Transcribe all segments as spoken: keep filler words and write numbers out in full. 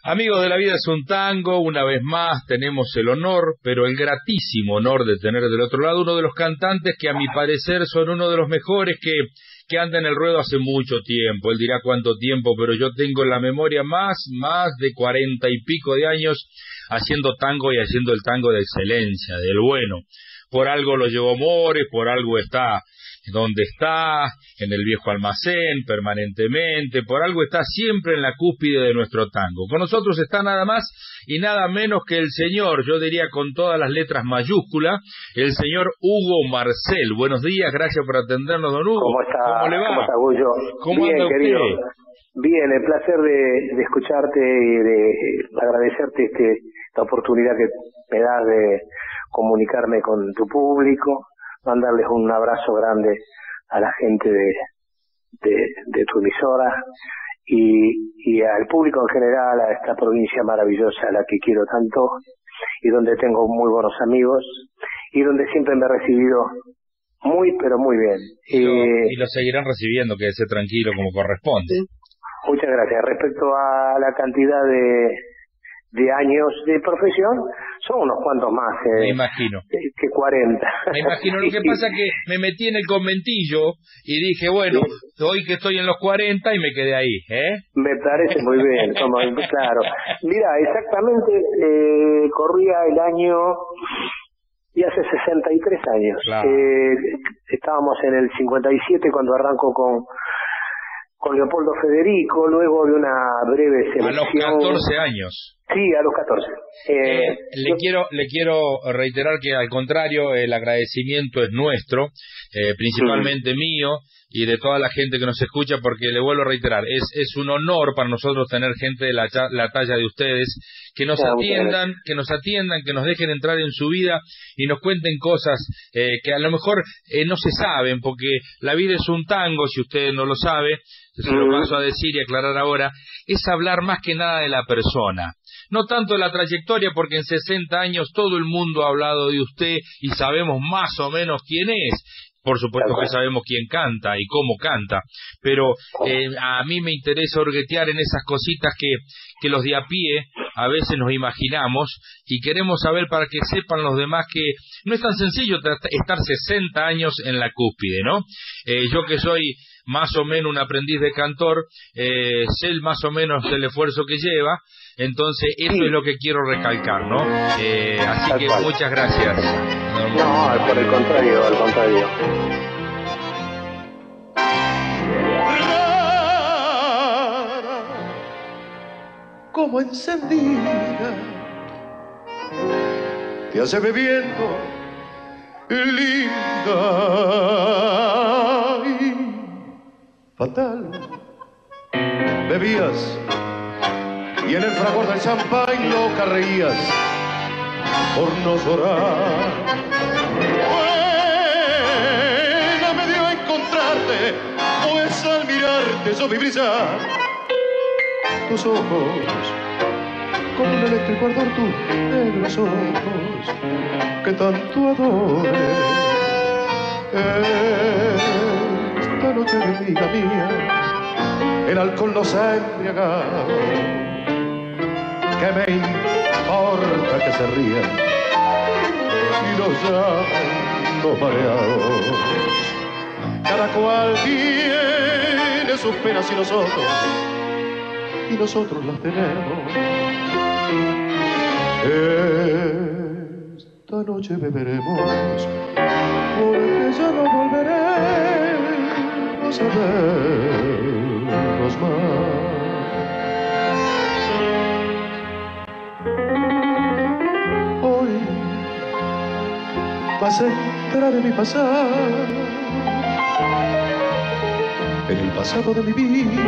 Amigos de La Vida es un Tango, una vez más tenemos el honor, pero el gratísimo honor de tener del otro lado uno de los cantantes que a mi parecer son uno de los mejores que, que anda en el ruedo hace mucho tiempo. Él dirá cuánto tiempo, pero yo tengo en la memoria más, más de cuarenta y pico de años haciendo tango y haciendo el tango de excelencia, del bueno. Por algo lo llevó Mores, por algo está donde está, en el viejo almacén, permanentemente, por algo está siempre en la cúspide de nuestro tango. Con nosotros está nada más y nada menos que el señor, yo diría con todas las letras mayúsculas, el señor Hugo Marcel. Buenos días, gracias por atendernos, don Hugo. ¿Cómo está? ¿Cómo le va? ¿Cómo está, Gullo? ¿Cómo Bien, anda querido. usted? Bien, el placer de, de escucharte y de agradecerte este, esta oportunidad que me das de comunicarme con tu público, mandarles un abrazo grande a la gente de, de, de tu emisora y, y al público en general, a esta provincia maravillosa a la que quiero tanto y donde tengo muy buenos amigos y donde siempre me he recibido muy pero muy bien. Y lo, eh, y lo seguirán recibiendo, quédese tranquilo como corresponde. Muchas gracias. Respecto a la cantidad de de años de profesión, son unos cuantos más eh, me imagino que cuarenta. Me imagino, lo que pasa que me metí en el conventillo y dije, bueno, sí, hoy que estoy en los cuarenta y me quedé ahí, ¿eh? Me parece muy bien, como, claro. Mira, exactamente, eh, corría el año y hace sesenta y tres años. Claro. Eh, estábamos en el cincuenta y siete cuando arranco con con Leopoldo Federico, luego de una breve selección. A los catorce años. Sí, a los catorce. Eh, eh, le yo... quiero le quiero reiterar que al contrario, el agradecimiento es nuestro, eh, principalmente mm. mío y de toda la gente que nos escucha, porque le vuelvo a reiterar, es es un honor para nosotros tener gente de la, la talla de ustedes, que nos ah, atiendan, que nos atiendan, que nos dejen entrar en su vida y nos cuenten cosas eh, que a lo mejor eh, no se saben, porque la vida es un tango, si usted no lo sabe, se lo paso a decir y aclarar ahora, es hablar más que nada de la persona. No tanto de la trayectoria, porque en sesenta años todo el mundo ha hablado de usted y sabemos más o menos quién es. Por supuesto que sabemos quién canta y cómo canta, pero eh, a mí me interesa hurguetear en esas cositas que, que los de a pie a veces nos imaginamos y queremos saber para que sepan los demás que no es tan sencillo estar sesenta años en la cúspide, ¿no? Eh, yo que soy más o menos un aprendiz de cantor, eh, sé más o menos el esfuerzo que lleva, entonces eso sí. Es lo que quiero recalcar, ¿no? Eh, así Tal que cual. Muchas gracias. No, no, por el contrario, al contrario. Como encendida, te hace bebiendo, linda y fatal. Bebías y en el fragor del champán loca reías por no llorar. Buena me dio encontrarte, pues al mirarte yo vi brillar tus ojos con un eléctrico ardor, tus negros ojos que tanto adoré. Esta noche, amiga mía, el alcohol nos ha embriagado. ¿Qué me importa que se rían y nos llaman los mareados? Cada cual tiene sus penas y nosotros, y nosotros las tenemos. Esta noche beberemos, porque ya no volveremos a vernos más. Vas a entrar en mi pasado, en el pasado de mi vida.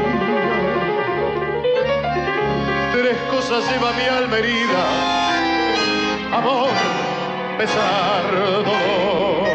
Tres cosas lleva mi alma herida: amor, pesar, dolor.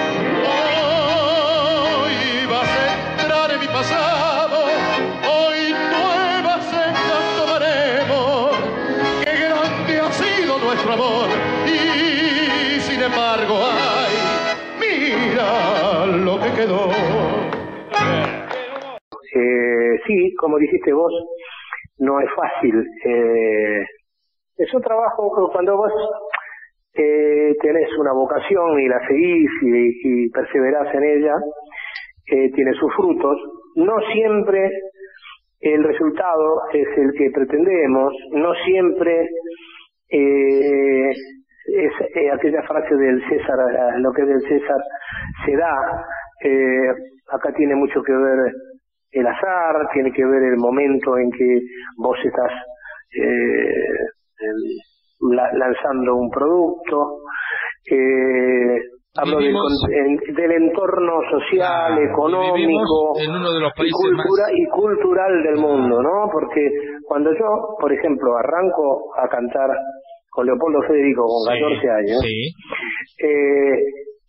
Hoy vas a entrar en mi pasado, hoy nuevas sendas tomaremos. Qué grande ha sido nuestro amor y sin embargo, ay, mira lo que quedó. Eh, sí, como dijiste vos, no es fácil. Eh, es un trabajo que cuando vos eh, tenés una vocación y la seguís y, y perseverás en ella, eh, tiene sus frutos. No siempre el resultado es el que pretendemos, no siempre eh, es eh, aquella frase del César, lo que es del César se da. Eh, acá tiene mucho que ver el azar, tiene que ver el momento en que vos estás eh, la, lanzando un producto. Eh, hablo del, en, del entorno social, claro, económico en uno de los países y, cultura, más... y cultural del mundo, ¿no? Porque cuando yo, por ejemplo, arranco a cantar con Leopoldo Federico con sí, catorce años, sí. eh,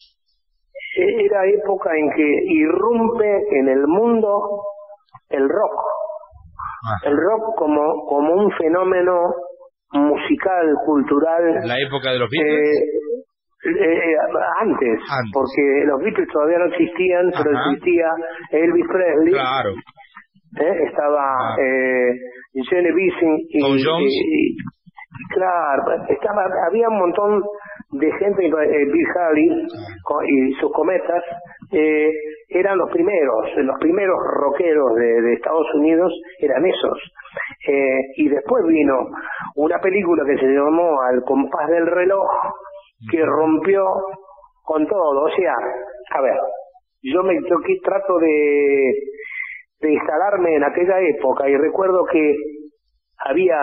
era época en que irrumpe en el mundo el rock. Ajá. El rock como como un fenómeno musical, cultural. ¿La época de los Beatles? Eh, eh, antes, antes, porque los Beatles todavía no existían, Ajá. pero existía Elvis Presley. Claro. Eh, estaba ah. eh, Genevieve y, Tom Jones. Y, y, claro, estaba, había un montón de gente, eh, Bill Haley ah. y sus cometas, eh, eran los primeros, los primeros rockeros de, de Estados Unidos eran esos. Eh, y después vino una película que se llamó Al compás del reloj, que rompió con todo. O sea, a ver, yo me yo aquí trato de, de instalarme en aquella época y recuerdo que había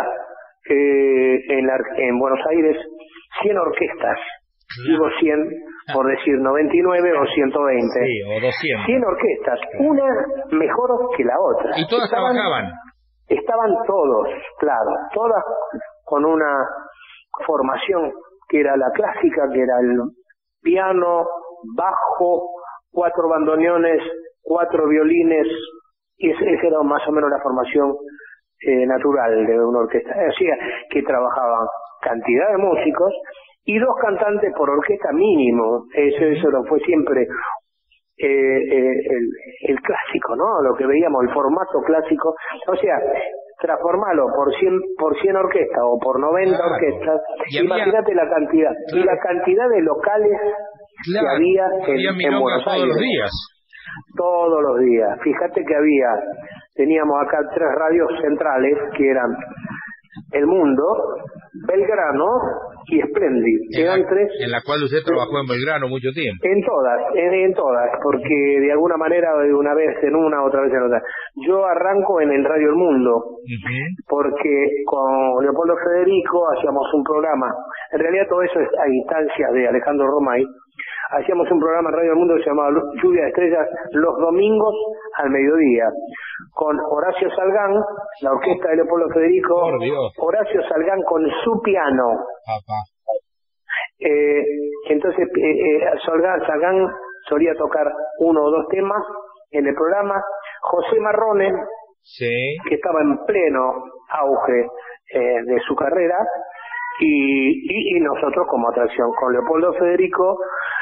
eh, en, la, en Buenos Aires cien orquestas. Digo cien por decir noventa y nueve o ciento veinte. Sí, o doscientas. cien orquestas, una mejor que la otra. Y todas estaban, trabajaban. Estaban todos, claro, todas con una formación que era la clásica, que era el piano, bajo, cuatro bandoneones, cuatro violines, y esa era más o menos la formación eh, natural de una orquesta. O sea, que trabajaban cantidad de músicos y dos cantantes por orquesta mínimo. Eso, eso lo fue siempre eh, eh, el, el clásico, ¿no? Lo que veíamos, el formato clásico. O sea, transformarlo por cien por cien orquestas o por noventa claro. orquestas, imagínate había... la cantidad claro. y la cantidad de locales claro. que había en, había en Buenos todos Aires los días todos los días. Fíjate que había teníamos acá tres radios centrales que eran El Mundo, Belgrano y Splendid. En la, tres en la cual usted trabajó en Belgrano mucho tiempo. En todas, en, en todas, porque de alguna manera una vez en una, otra vez en otra. Yo arranco en el Radio El Mundo, uh-huh. porque con Leopoldo Federico hacíamos un programa. En realidad todo eso es a instancias de Alejandro Romay. Hacíamos un programa en Radio El Mundo que se llamaba Lluvia de Estrellas los domingos al mediodía, con Horacio Salgán, la orquesta de Leopoldo Federico, Horacio Salgán con su piano. Papá. Eh, entonces eh, eh, Salgán, Salgán solía tocar uno o dos temas en el programa. José Marrone, sí. que estaba en pleno auge eh, de su carrera, y, y, y nosotros como atracción con Leopoldo Federico,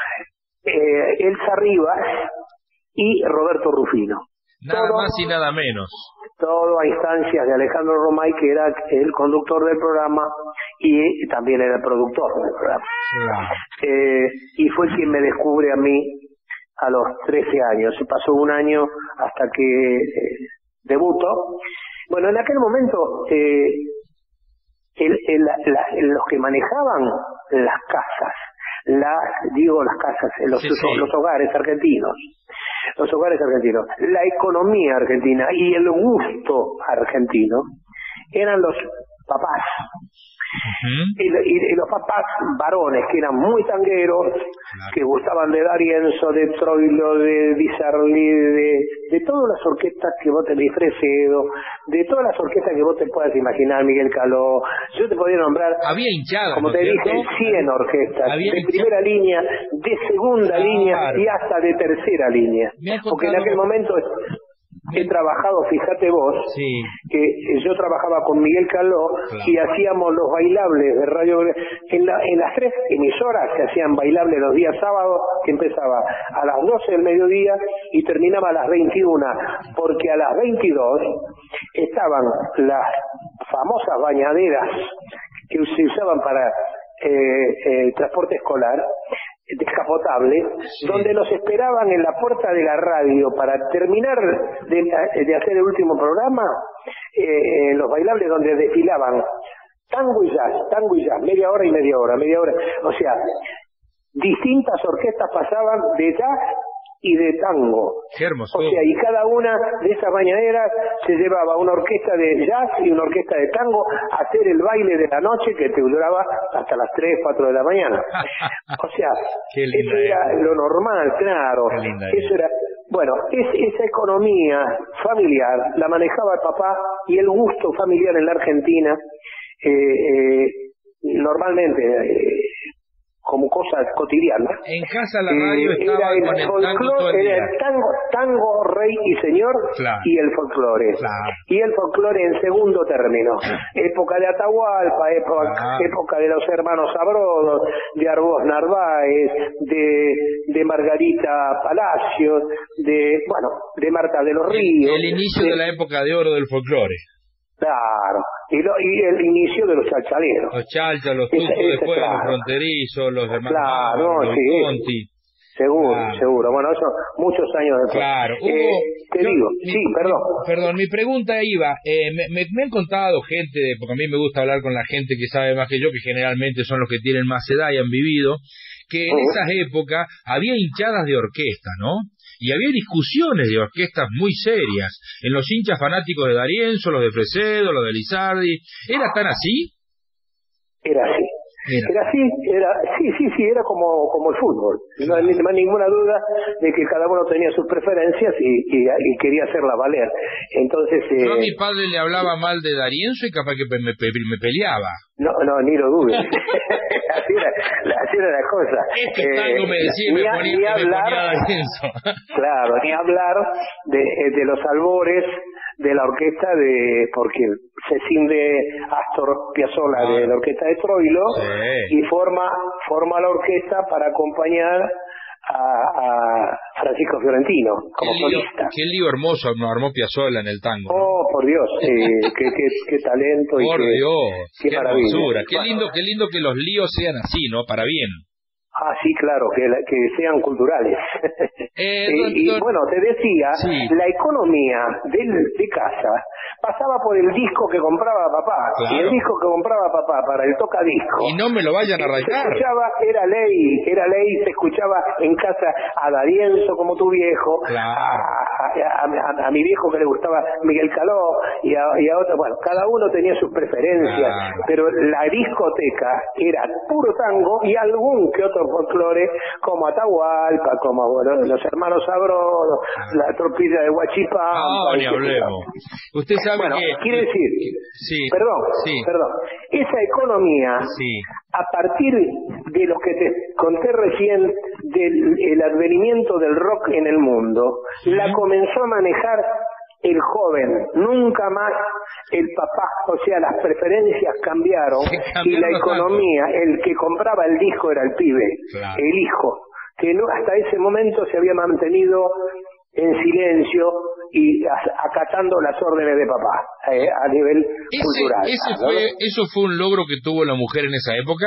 eh, Elsa Rivas y Roberto Rufino. Nada todo, más y nada menos. Todo a instancias de Alejandro Romay, que era el conductor del programa y también era el productor del programa. Claro. Eh, y fue quien me descubre a mí a los trece años. Se pasó un año hasta que eh, debuto. Bueno, en aquel momento eh, el, el, la, los que manejaban las casas, las digo las casas, los, sí, sí. los hogares argentinos, los hogares argentinos, la economía argentina y el gusto argentino eran los papás. Uh-huh. y, y, y los papás varones que eran muy tangueros, claro. que gustaban de D'Arienzo, de Troilo, de Di Sarli, de, de todas las orquestas que vos te de Fresedo, de todas las orquestas que vos te puedas imaginar, Miguel Caló. Yo te podría nombrar, había hinchadas, como ¿no te cierto? dije, cien orquestas, había de hinchada. primera línea, de segunda claro. línea y hasta de tercera línea, porque en aquel momento he trabajado, fíjate vos, sí. que yo trabajaba con Miguel Caló, claro, y hacíamos los bailables de radio en, la, en las tres emisoras que hacían bailables los días sábados, que empezaba a las doce del mediodía y terminaba a las veintiuna, porque a las veintidós estaban las famosas bañaderas que se usaban para eh, eh, transporte escolar, descapotable, sí, donde nos esperaban en la puerta de la radio para terminar de, de hacer el último programa, eh, en los bailables donde desfilaban tango y jazz, tango y jazz, media hora y media hora, media hora, o sea, distintas orquestas pasaban de jazz y de tango. Qué hermoso. O sea, y cada una de esas bañaderas se llevaba una orquesta de jazz y una orquesta de tango a hacer el baile de la noche que te duraba hasta las tres, cuatro de la mañana. O sea, eso era lo normal, claro. Eso era, bueno, es, esa economía familiar la manejaba el papá, y el gusto familiar en la Argentina, eh, eh, normalmente, eh, como cosas cotidianas. En casa la radio eh, estaba era el con el folclore, tango todo el día. Era el tango, tango, rey y señor, claro, y el folclore. Claro. Y el folclore en segundo término. Época de Atahualpa, época, claro, época de los hermanos Sabrodos, de Arbós Narváez, de, de Margarita Palacios, de, bueno, de Marta de los Ríos. El inicio de, de la época de oro del folclore. Claro, y, lo, y el inicio de los chalchaleros. Los chalchas, los tucos, después claro, los fronterizos, los hermanos, claro, Mauro, los sí, Conti. Seguro, claro, seguro. Bueno, eso muchos años después. Claro. Hugo, eh, te yo, digo, mi, sí, perdón. Mi, perdón, mi pregunta iba, eh, me, me, me han contado gente, de, porque a mí me gusta hablar con la gente que sabe más que yo, que generalmente son los que tienen más edad y han vivido, que en uh-huh. esas épocas había hinchadas de orquesta, ¿no? Y había discusiones de orquestas muy serias, en los hinchas fanáticos de D'Arienzo, los de Fresedo, los de Lizardi. ¿Era tan así? Era así. Era. era así, era, sí, sí, sí, era como, como el fútbol. No hay claro, ninguna duda de que cada uno tenía sus preferencias y, y, y quería hacerla valer. Entonces, eh, yo a mi padre le hablaba mal de D'Arienzo y capaz que me, me, me peleaba. No, no, ni lo dudes. así, era, así era la cosa. Este tango eh, me decía y me ponía, ni hablar, me ponía D'Arienzo. Claro, ni hablar de, de los albores de la orquesta de, porque se cinde Astor Piazzolla ah, de la orquesta de Troilo, sí, y forma forma la orquesta para acompañar a, a Francisco Fiorentino como qué lío, solista. Qué lío hermoso nos armó Piazzolla en el tango. Oh, por Dios, eh, qué, qué, qué talento y por qué, Dios, qué, qué maravilla. Hermosura. Qué bueno, lindo, qué lindo que los líos sean así, ¿no? Para bien. Ah, sí, claro, que, que sean culturales. Eh, eh, y don, bueno, te decía, sí, la economía del, de casa pasaba por el disco que compraba papá. Claro. Y el disco que compraba papá para el tocadisco. Y no me lo vayan a rayar. Se escuchaba, era ley, era ley, se escuchaba en casa a D'Arienzo como tu viejo, claro, a, a, a, a mi viejo que le gustaba Miguel Caló, y a, y a otro, bueno, cada uno tenía sus preferencias, claro, pero la discoteca era puro tango y algún que otro folclore como Atahualpa, como bueno, los hermanos Sabrodos, la tropilla de Huachipán. No, ni hablemos. Usted sabe bueno, que... quiere decir, sí, perdón, sí, perdón, esa economía, sí, a partir de lo que te conté recién del el advenimiento del rock en el mundo, ¿sí?, la comenzó a manejar el joven, nunca más el papá, o sea, las preferencias cambiaron, y la economía, el que compraba el disco era el pibe, claro, el hijo, que no, hasta ese momento se había mantenido en silencio y acatando las órdenes de papá, eh, a nivel ese, cultural. Ese ¿no? fue, ¿Eso fue un logro que tuvo la mujer en esa época?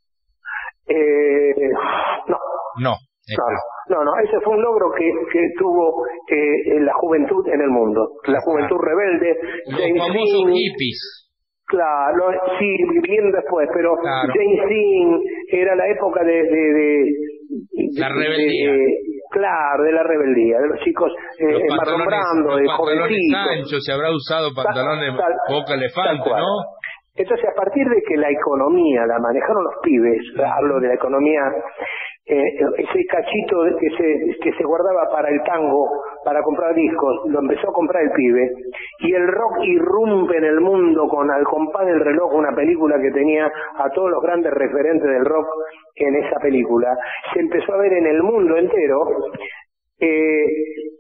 Eh, no. No. No, no, no, ese fue un logro que, que tuvo eh, la juventud en el mundo, la juventud rebelde. Los James famosos Dean, hippies. Claro, sí, bien después, pero claro, James Dean era la época de... de, de, de la rebeldía. De, de, claro, de la rebeldía, de los chicos eh, Marlon Brando, de jovencitos. Sancho, se habrá usado pantalones tal, boca elefante, ¿no? Entonces, a partir de que la economía la manejaron los pibes, hablo de la economía, eh, ese cachito que se que se guardaba para el tango, para comprar discos, lo empezó a comprar el pibe, y el rock irrumpe en el mundo con Al compás del reloj, una película que tenía a todos los grandes referentes del rock en esa película. Se empezó a ver en el mundo entero. Eh,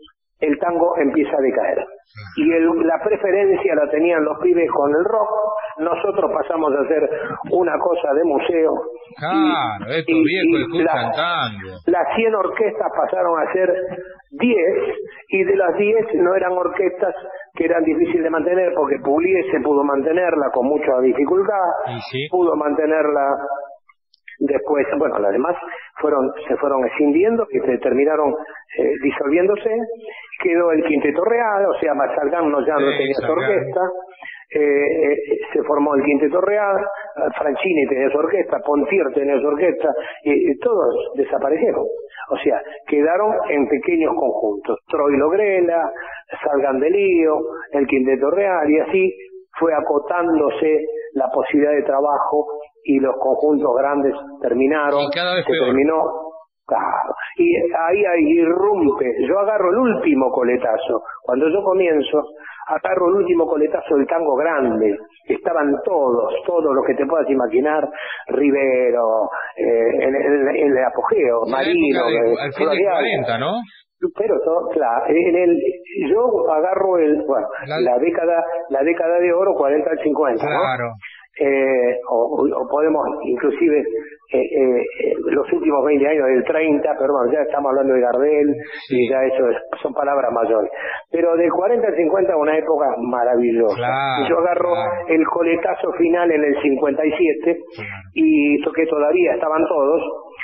el tango empieza a decaer. Y el, la preferencia la tenían los pibes con el rock, nosotros pasamos a hacer una cosa de museo. Claro, y, estos y, viejos y escuchan la, tango. Las cien orquestas pasaron a ser diez, y de las diez no eran orquestas que eran difíciles de mantener, porque Pugliese pudo mantenerla con mucha dificultad, sí. pudo mantenerla. Después, bueno, las demás fueron se fueron escindiendo, que se terminaron eh, disolviéndose. Quedó el Quinteto Real, o sea, Mazzalgano ya no sí, tenía su Salgán. orquesta. Eh, eh, se formó el Quinteto Real, Franchini tenía su orquesta, Pontier tenía su orquesta, y, y todos desaparecieron. O sea, quedaron en pequeños conjuntos. Troilo Grela, Salgán de Lío, el Quinteto Real, y así fue acotándose la posibilidad de trabajo, y los conjuntos grandes terminaron. Y cada vez se peor. terminó, claro, y ahí, ahí irrumpe. Yo agarro el último coletazo. Cuando yo comienzo, agarro el último coletazo del tango grande. Estaban todos, todos los que te puedas imaginar, Rivero, eh, en, en, en el apogeo, En Marino, la época de, eh, al fin del Florial. cuarenta, ¿no? Pero todo, claro, en el, yo agarro el, bueno, La- la década, la década de oro, cuarenta al cincuenta, ¿no? Claro. Eh, o, o podemos inclusive eh, eh, eh, los últimos veinte años del treinta, pero bueno, ya estamos hablando de Gardel, Sí. y ya eso es, son palabras mayores. Pero del cuarenta al cincuenta una época maravillosa. Claro, Y yo agarro claro. el coletazo final en el cincuenta y siete, Claro. y que todavía estaban todos,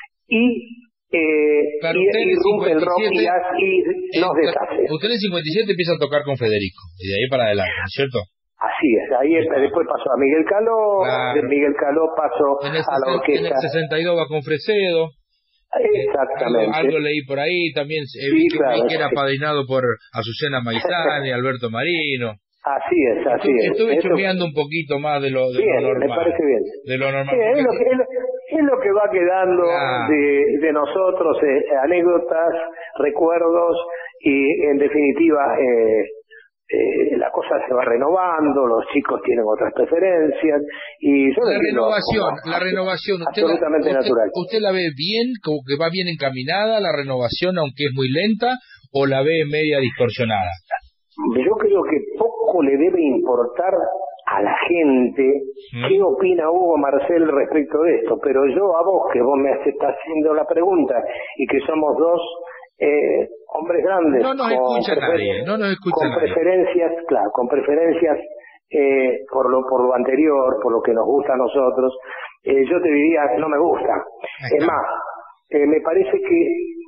y eh, Claro, y usted en el irrumpe el rock y, cincuenta y siete, as- y nos eh, deshace. Usted en el cincuenta y siete empieza a tocar con Federico, y de ahí para adelante, ¿no es cierto? Así es, ahí es, después pasó a Miguel Caló, Claro. de Miguel Caló pasó En el, a la sesen- en orquesta. el sesenta y dos va con Fresedo. Exactamente. Algo, algo leí por ahí, también eh, Sí, vi, que, claro, vi que era sí. apadrinado por Azucena Maizán y Alberto Marino. Así es, así Estuve, es. estuve Eso- chusmeando un poquito más de lo, de bien, lo normal. me parece bien. De lo normal. Sí, es, porque lo que, es, lo, es lo que va quedando Claro. de, de nosotros, eh, anécdotas, recuerdos, y en definitiva eh, eh, la cosa se va renovando, los chicos tienen otras preferencias, y yo lo la entiendo renovación, como la renovación, usted la, absolutamente usted, natural. ¿usted la ve bien, como que va bien encaminada la renovación, aunque es muy lenta, o la ve media distorsionada? Yo creo que poco le debe importar a la gente ¿Mm? qué opina Hugo Marcel respecto de esto, pero yo a vos, que vos me estás haciendo la pregunta, y que somos dos eh, hombres grandes, No nos con escucha prefer- nadie, no nos escucha con nadie. preferencias, claro, con preferencias eh, por lo por lo anterior, por lo que nos gusta a nosotros, eh, yo te diría que no me gusta. Ahí Es está. más, eh, me parece que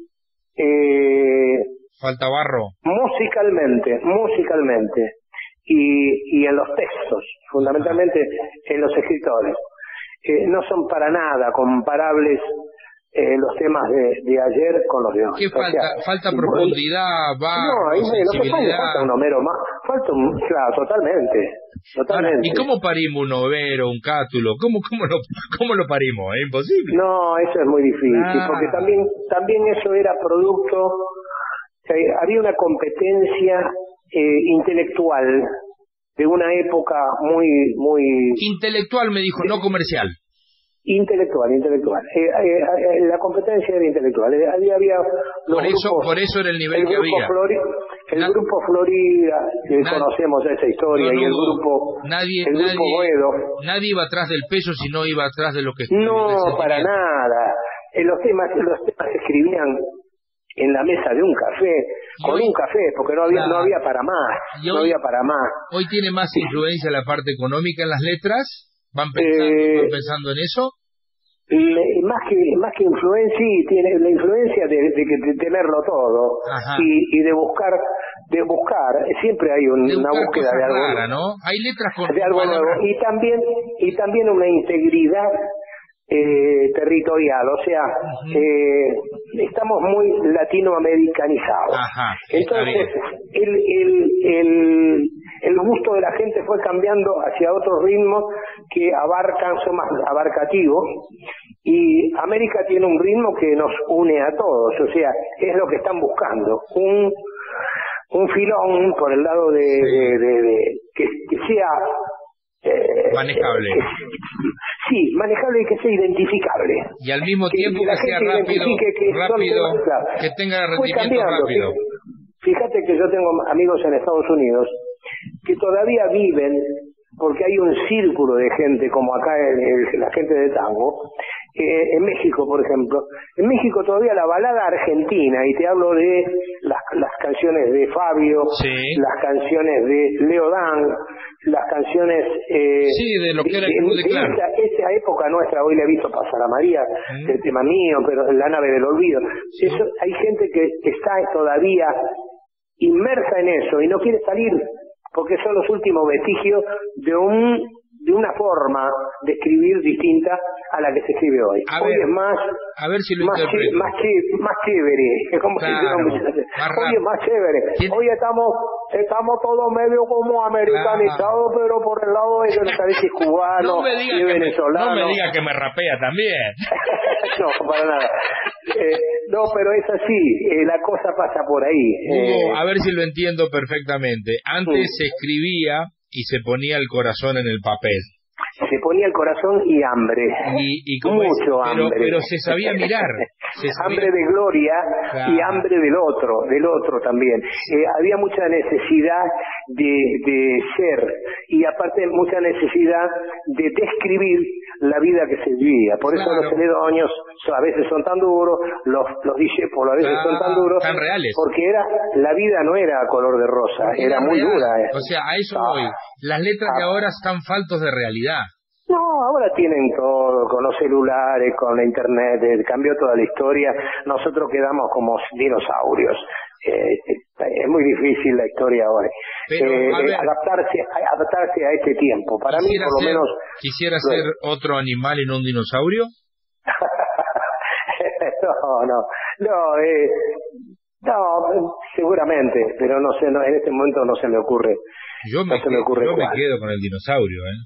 eh, Falta barro. musicalmente, musicalmente, y, y en los textos, fundamentalmente en los escritores, eh, no son para nada comparables eh, los temas de, de ayer con los de hoy. ¿Qué O falta? sea, Falta el- profundidad, no, barro, ahí no, no se puede, sensibilidad. falta un Homero más, falta un, claro, totalmente, Ahora, totalmente. ¿y cómo parimos un overo, un cátulo? ¿Cómo, cómo, lo, cómo lo parimos? Es imposible. No, eso es muy difícil, Ah. porque también también eso era producto, eh, había una competencia eh, intelectual de una época muy muy Intelectual me dijo, no comercial. intelectual, intelectual. Eh, eh, eh, la competencia era intelectual. Eh, había, había los Por eso, grupos, por eso era el nivel el que grupo había. Flori- el Na- grupo Florida, que Na- conocemos esa historia, No, no y el hubo- grupo nadie, el grupo nadie, Boedo. nadie iba atrás del peso si no iba atrás de lo que No, del para sentimiento. nada. En los temas, los temas se escribían en la mesa de un café, Y con hoy- un café, porque no había, Claro. no había para más, Y no hoy- había para más. Hoy tiene más influencia la parte económica en las letras. ¿Van pensando, Eh, van pensando en eso? Le- más que más que influencia, sí, tiene la influencia de, de, que- de tenerlo todo, Ajá. y, y de buscar, de buscar, siempre hay un- De una buscar búsqueda cosas de algo, raras, ¿no? Hay letras con de algo palabras- nuevo, y también y también una integridad eh, territorial, o sea, Ujú. eh, estamos muy latinoamericanizados. Ajá, está Entonces, bien. el, el, el, el gusto de la gente fue cambiando hacia otros ritmos que abarcan, son más abarcativos, y América tiene un ritmo que nos une a todos, o sea, es lo que están buscando, un un filón por el lado de, de, de, de- que, que sea eh, Manejable. que- sí, manejable y que sea identificable. Y al mismo tiempo que, la sea gente rápido, identifique que son rápido, temas, claro. que tenga Fue rendimiento cambiando, rápido. fí- Fíjate que yo tengo amigos en Estados Unidos que todavía viven, porque hay un círculo de gente como acá el, el, la gente de tango, eh, en México por ejemplo, en México todavía la balada argentina, y te hablo de las, las canciones de Fabio, sí. las canciones de Leo Dan, las canciones eh, sí, de lo que era el de, Club de de Clan. esa, esa época nuestra. Hoy le he visto pasar a María, mm. el tema mío, pero la nave del olvido. Sí. Eso, hay gente que está todavía inmersa en eso y no quiere salir, porque son los últimos vestigios de un de una forma de escribir distinta a la que se escribe hoy. A hoy ver, es más a ver si lo más, ché, más, ché, más chévere, es como claro, si hoy es más chévere. ¿Tiene? Hoy estamos estamos todos medio como americanizados, claro. Pero por el lado de que no sabes si es cubano no me diga y que venezolano. Me, no me diga que me rapea también. No, para nada. Eh, no, pero es así, eh, la cosa pasa por ahí. Hugo, eh, a ver si lo entiendo perfectamente. Antes sí. se escribía y se ponía el corazón en el papel. Se ponía el corazón y hambre. Y, y mucho es, pero, hambre. Pero se sabía mirar. Se sabía... Hambre de gloria, claro. Y hambre del otro, del otro también. Eh, había mucha necesidad de, de ser, y aparte mucha necesidad de describir la vida que se vivía. Por eso claro. Los celedonios a veces son tan duros, los, los discípulos a veces claro. son tan duros. Tan reales. Porque era la vida no era color de rosa, porque era, era muy dura. Eh. O sea, a eso voy. Ah. Las letras ah. de ahora están faltos de realidad. No, ahora tienen todo, con los celulares, con la internet, eh, cambió toda la historia. Nosotros quedamos como dinosaurios. Eh, es muy difícil la historia ahora. Pero, eh, ver, adaptarse, adaptarse a este tiempo. Para mí, por lo ser, menos. ¿Quisiera no. ser otro animal y no un dinosaurio? no, no, no. Eh, no, seguramente, pero no sé, no, en este momento no se me ocurre. Yo me, no se me, ocurre yo me quedo con el dinosaurio, ¿eh?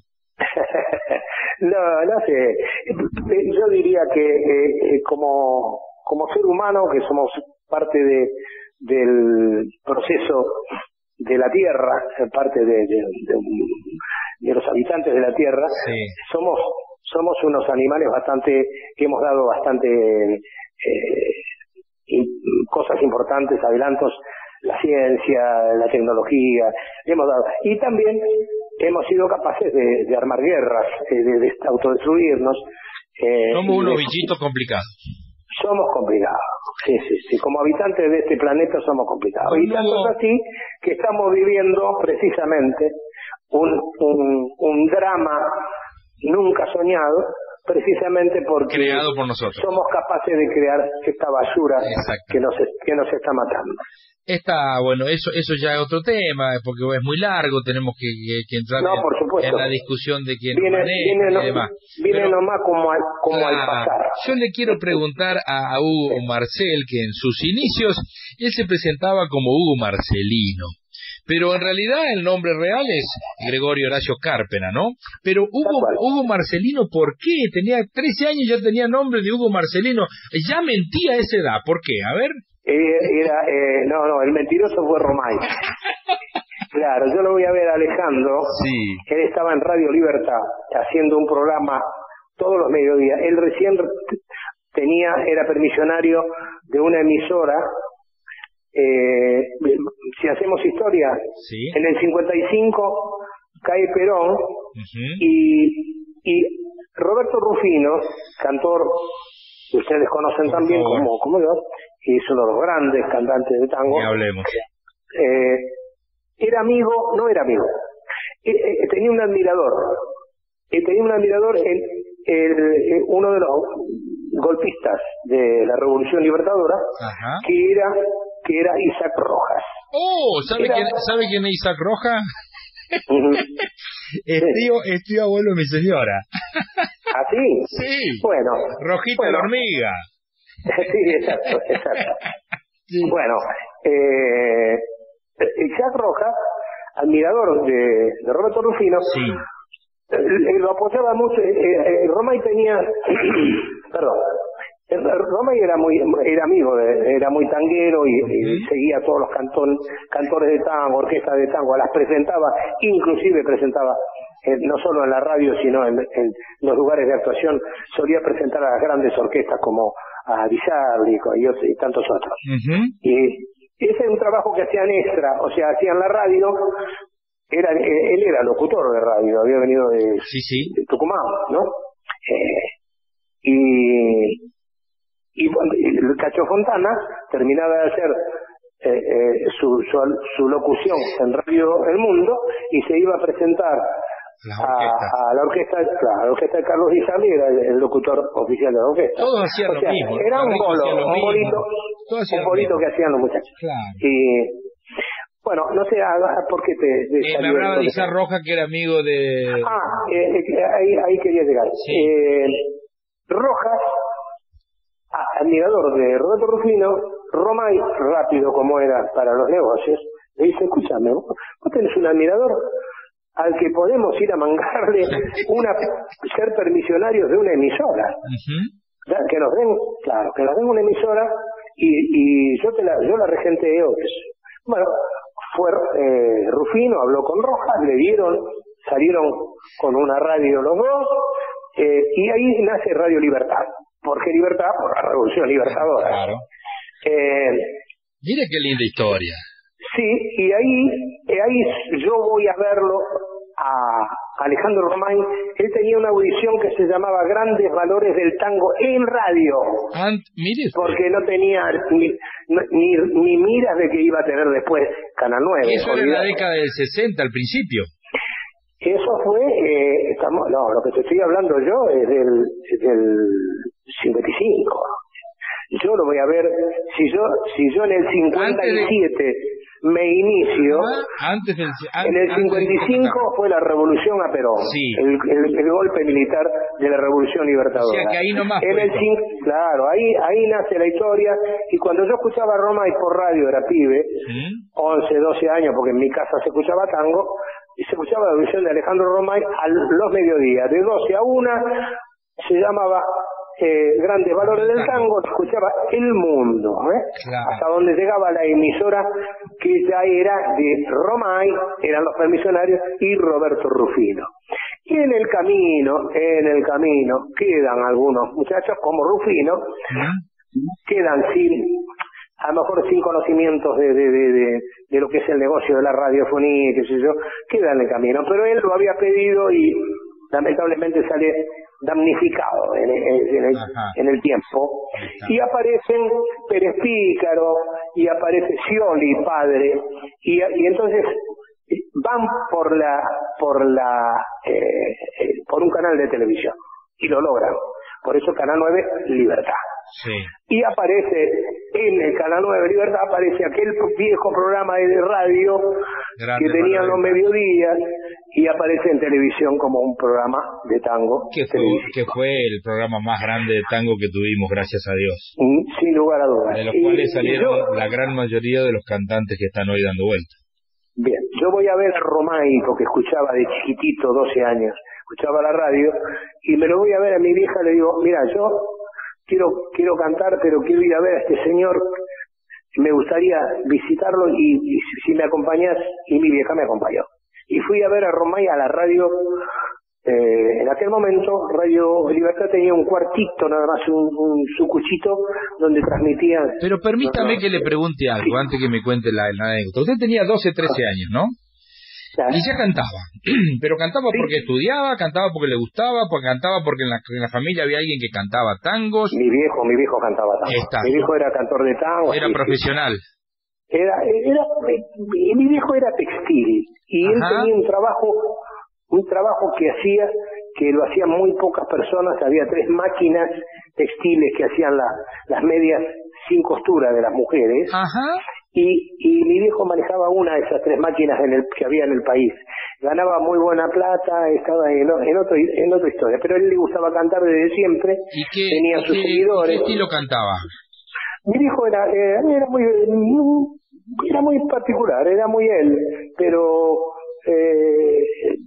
No, no sé. Yo diría que eh, como como ser humano, que somos parte de del proceso de la Tierra, parte de, de, de, de los habitantes de la Tierra, sí. somos somos unos animales bastante que hemos dado bastante eh, cosas importantes, adelantos, la ciencia, la tecnología, hemos dado, y también hemos sido capaces de, de armar guerras, de, de autodestruirnos. Eh, somos unos bichitos complicados. Somos complicados, sí, sí, sí. Como habitantes de este planeta somos complicados. No. Y tanto es así que estamos viviendo precisamente un, un, un drama nunca soñado, precisamente porque creado por nosotros. Somos capaces de crear esta basura que nos, que nos está matando. Está, bueno, eso eso ya es otro tema, porque es muy largo, tenemos que, que, que entrar no, en, por supuesto. en la discusión de quién viene, maneja viene y no, demás. Viene Pero, nomás como al, como ah, al pasar. Yo le quiero preguntar a, a Hugo Marcel, que en sus inicios él se presentaba como Hugo Marcelino, pero en realidad el nombre real es Gregorio Horacio Cárpena, ¿no? Pero Hugo, Hugo Marcelino, ¿por qué? Tenía trece años, ya tenía nombre de Hugo Marcelino, ya mentía a esa edad, ¿por qué? A ver... Era, eh, no, no, el mentiroso fue Romay. Claro, yo lo voy a ver a Alejandro. Sí. Él estaba en Radio Libertad haciendo un programa todos los mediodías. Él recién tenía, era permisionario de una emisora. Eh, si hacemos historia, sí. En el cincuenta y cinco cae Perón, uh-huh. y, y Roberto Rufino, cantor que ustedes conocen Por también favor. como, como yo, que es uno de los grandes cantantes de tango. Ni hablemos. Eh, era amigo, no era amigo, eh, eh, tenía un admirador, eh, tenía un admirador, el, el, el, uno de los golpistas de la Revolución Libertadora, Ajá. que era que era Isaac Rojas. Oh, ¿sabe, era... quién, ¿sabe quién es Isaac Rojas? Uh-huh. es, tío, es tío abuelo de mi señora. ¿Ah, sí? Sí. Bueno. Rojita bueno. la hormiga. Sí, exacto, exacto. Sí. Bueno, eh, Isaac Rojas, admirador de, de Roberto Rufino, sí. eh, lo apoyaba mucho. Eh, eh, Romay tenía, perdón, Romay era muy era amigo, de, era muy tanguero y, uh-huh. y seguía a todos los cantón, cantores de tango, orquestas de tango, las presentaba, inclusive presentaba, eh, no solo en la radio, sino en, en los lugares de actuación, solía presentar a las grandes orquestas como a Di Sarli y, y tantos otros. Uh-huh. Y, ese era un trabajo que hacían extra, o sea, hacían la radio. Era, él era locutor de radio, había venido de, sí, sí. de Tucumán, ¿no? Eh, y, y bueno, el Cacho Fontana terminaba de hacer eh, eh, su, su, su locución en Radio El Mundo y se iba a presentar a, a la orquesta, claro, a la orquesta de Carlos Di Sarli, era el, el locutor oficial de la orquesta. Todos hacían o sea, lo mismo. Era un bolo, un bolito, un bolito que hacían los muchachos. Claro. Y bueno, no sé, ¿por qué te...? te eh, me hablaba de Isar Roja, que era amigo de... Ah, eh, eh, ahí, ahí quería llegar. Sí. Eh, Rojas, admirador de Roberto Rufino, Romay, rápido como era para los negocios, le dice, escúchame, vos tenés un admirador al que podemos ir a mangarle una, ser permisionarios de una emisora. Uh-huh. Que nos den, claro, que nos den una emisora y, y yo te la, yo la regenteo. Bueno, fue eh, Rufino, habló con Rojas, le dieron, salieron con una radio los dos, eh, y ahí nace Radio Libertad. ¿Por qué Libertad? Por la Revolución Libertadora. Claro. Eh, Mire qué linda historia. Sí, y ahí, eh, ahí yo voy a verlo a Alejandro Romay. Él tenía una audición que se llamaba Grandes Valores del Tango en radio. And, mire usted. Porque no tenía ni, ni, ni miras de que iba a tener después Canal nueve. Eso era en la década del sesenta, al principio. Eso fue, eh, estamos, no, lo que te estoy hablando yo es del, es del cincuenta y cinco. Yo lo voy a ver, si yo si yo en el cincuenta y siete de... me inicio, ah, antes del, an, en el cincuenta y cinco del... fue la revolución a Perón, sí. el, el, el golpe militar de la Revolución Libertadora. O sea que ahí nomás en el cinco, claro, ahí ahí nace la historia, y cuando yo escuchaba a Romay por radio, era pibe, ¿sí? once, doce años, porque en mi casa se escuchaba tango, y se escuchaba la audición de Alejandro Romay a los mediodías, de doce a una, se llamaba eh, Grandes Valores del Tango, se escuchaba El Mundo, ¿eh? Claro. Hasta donde llegaba la emisora, que ya era de Romay, eran los permisionarios, y Roberto Rufino. Y en el camino, en el camino, quedan algunos muchachos como Rufino, ¿Mm? quedan sin... a lo mejor sin conocimientos de, de, de, de, de lo que es el negocio de la radiofonía, qué sé yo, queda en el camino. Pero él lo había pedido y lamentablemente sale damnificado en, en, en, el, en el tiempo. Y aparecen Pérez Pícaro, y aparece Scioli, padre, y, y entonces van por la por la eh, eh, por un canal de televisión y lo logran. Por eso Canal nueve, Libertad. Sí. Y aparece en el Canal nueve Libertad, aparece aquel viejo programa de radio Grande que tenían los mediodías, y aparece en televisión como un programa de tango. Que fue, que fue el programa más grande de tango que tuvimos, gracias a Dios. Sin lugar a dudas. De los y, cuales salieron yo, la gran mayoría de los cantantes que están hoy dando vuelta. Bien, yo voy a ver a Romay, porque escuchaba de chiquitito, doce años, escuchaba la radio, y me lo voy a ver a mi vieja, le digo, mira, yo quiero quiero cantar, pero quiero ir a ver a este señor, me gustaría visitarlo, y, y si me acompañas, y mi vieja me acompañó. Y fui a ver a Romay a la radio, eh, en aquel momento Radio Libertad tenía un cuartito, nada más, un, un sucuchito, donde transmitía... Pero permítame no, que le pregunte algo, sí. antes que me cuente la, la anécdota. Usted tenía doce, trece años, ¿no? Claro. Y ya cantaba, pero cantaba sí. porque estudiaba, cantaba porque le gustaba, porque cantaba porque en la, en la familia había alguien que cantaba tangos. Mi viejo, mi viejo cantaba tango. Está. Mi viejo era cantor de tango. Era sí, profesional. Sí. Era, era, mi viejo era textil, y Ajá. él tenía un trabajo, un trabajo que hacía, que lo hacían muy pocas personas. Había tres máquinas textiles que hacían la, las medias sin costura de las mujeres. Ajá. Y, y mi viejo manejaba una de esas tres máquinas en el, que había en el país. Ganaba muy buena plata, estaba en, en, otro, en otra historia. Pero a él le gustaba cantar desde siempre. ¿Y qué, tenía y sus qué, seguidores. ¿Qué estilo cantaba? Mi viejo era, eh, era muy era muy particular, era muy él. Pero eh,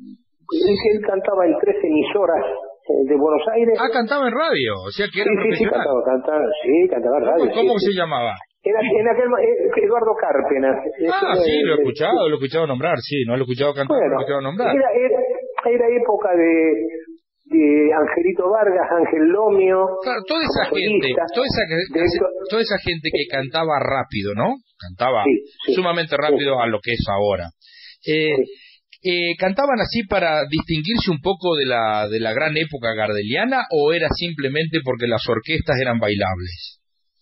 él cantaba en tres emisoras de Buenos Aires. Ah, cantaba en radio, o sea que era sí, profesional. Sí, sí, cantaba, cantaba, sí, cantaba en radio. ¿Cómo, cómo sí, se sí. llamaba? Era, en aquel, eh, Eduardo Cárpena. Ah, Eso, sí, eh, lo he escuchado, eh, lo he escuchado nombrar, sí, no lo he escuchado cantar, bueno, lo he escuchado nombrar. Era, era, era época de, de Angelito Vargas, Ángel Lomio. Claro, toda esa gente, toda esa, toda esa gente que cantaba rápido, ¿no? Cantaba sí, sí, sumamente rápido sí. a lo que es ahora. Eh, sí. eh, ¿Cantaban así para distinguirse un poco de la de la gran época gardeliana o era simplemente porque las orquestas eran bailables?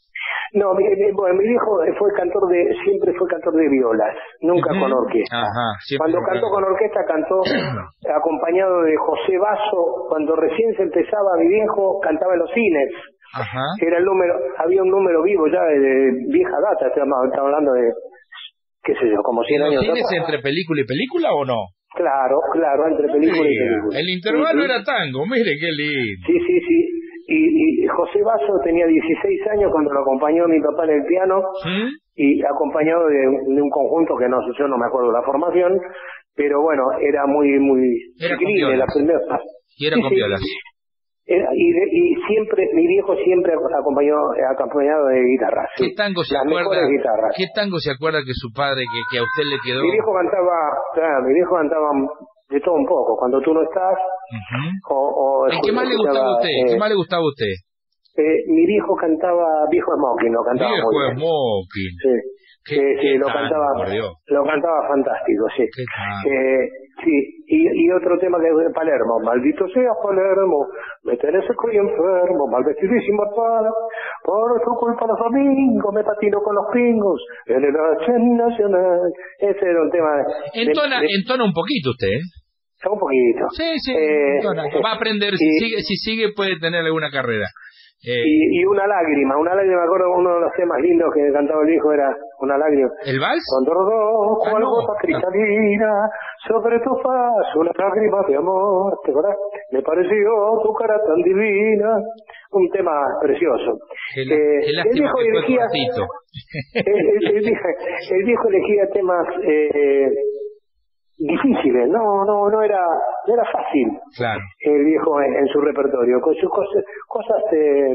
No, mi, mi, bueno, mi viejo fue cantor de, siempre fue cantor de violas, nunca uh-huh. con orquesta. Ajá, cuando cantó con orquesta cantó acompañado de José Basso, cuando recién se empezaba mi viejo cantaba en los cines. Ajá. Era el número, había un número vivo ya de, de vieja data, estamos hablando de, qué sé yo, como cien años. ¿Los cines entre película y película o no? Claro, claro, entre película sí, y película. El intervalo sí, era tango, mire qué lindo. Sí, sí, sí. Y, y José Basso tenía dieciséis años cuando lo acompañó a mi papá en el piano, ¿sí? Y acompañado de, de un conjunto que no sé, yo no me acuerdo la formación, pero bueno, era muy, muy chiquilín, la primera. Y era sí, con sí. violas. Era, y, de, y siempre, mi viejo siempre acompañó, acompañado de guitarras. ¿Qué tango se acuerda? ¿Qué tango se acuerda que su padre, que, que a usted le quedó? Mi viejo cantaba, claro, mi viejo cantaba de todo un poco, cuando tú no estás. Uh-huh. o, o ¿El qué más le gustaba a usted? Eh, ¿Qué más le gustaba a usted? Eh, mi viejo cantaba Viejo Smoking, lo cantaba Viejo muy bien. Smoking. Sí, qué, sí, qué sí lo tango, cantaba, por Dios. lo cantaba fantástico, sí. Qué eh, sí, y, y otro tema que es de Palermo, maldito sea Palermo, me tenés seco y enfermo, mal vestido y sin barbada, por tu culpa los domingos me patino con los pingos en el H Nacional. Ese era un tema. Entona, de, de, entona un poquito usted, ¿eh? Un poquito. Sí, sí, eh, va a aprender, si y, sigue, si sigue puede tener alguna carrera. Eh, y, y una lágrima, una lágrima, me acuerdo uno de los temas lindos que cantaba el viejo era Una lágrima. ¿El vals? Cuando rodó cual ah, no, gota cristalina no. sobre tu faz una lágrima de amor, ¿te acordás? Me pareció tu cara tan divina, un tema precioso. El, eh, el, el viejo elegía, el, el, el, viejo, el viejo elegía temas eh, difíciles, no, no, no era, no era fácil. Claro. El viejo en, en su repertorio, con sus cosas, cosas eh,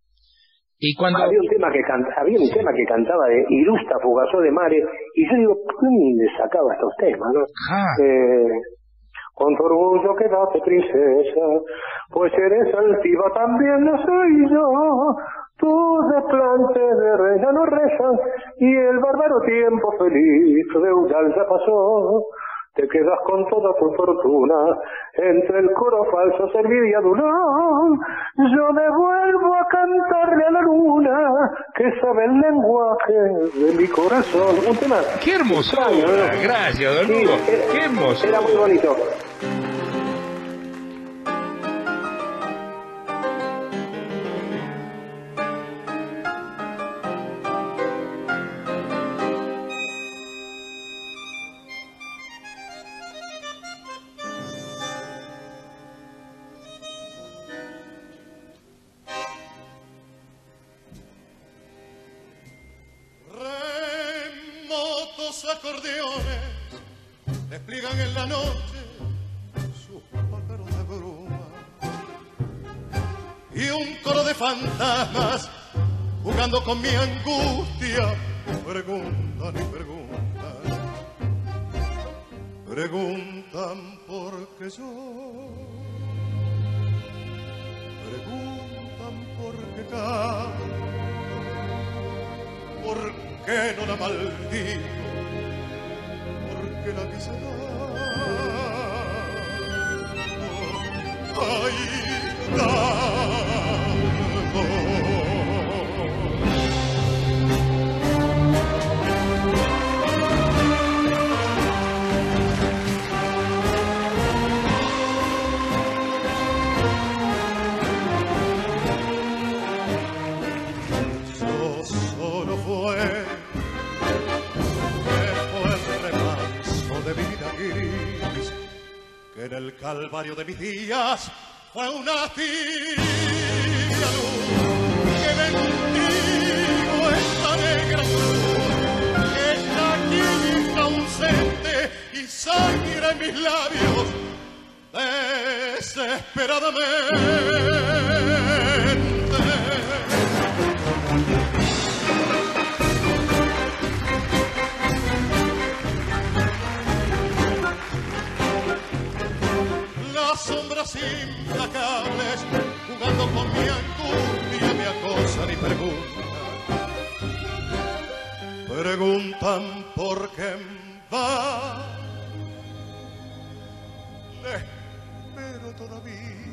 y cuando había un tema que canta, había un tema que cantaba de Irusta Fugazó de Mare, y yo digo, ¿por dónde sacaba estos temas, no? Ah. Eh, con tu orgullo quédate princesa, pues eres altiva, también lo soy yo. Tus desplantes de reina no rezan, y el bárbaro tiempo feliz feudal ya pasó. Te quedas con toda tu fortuna entre el coro falso servir y adulón. Yo me vuelvo a cantarle a la luna que sabe el lenguaje de mi corazón. Un tema. ¡Qué hermosura! ¿No? Gracias, don Hugo. Sí, era, ¡qué hermoso! Era muy bonito. Acordeones despliegan en la noche sus pájaros de bruma y un coro de fantasmas jugando con mi angustia preguntan y preguntan preguntan por qué yo preguntan por qué canto por qué no la maldigo que la quise dar. Ay, tanto. Yo solo fue de vida gris, que en el calvario de mis días fue una tibia luz, que bendigo esta negra cruz, que está aquí ausente y sangra en mis labios desesperadamente. sombras implacables, jugando con mi angustia, me acosan y preguntan, preguntan por qué va. Le espero todavía,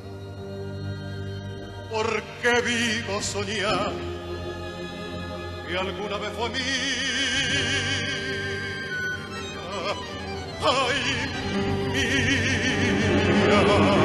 porque vivo soñando que alguna vez fue mía. Ay, mía.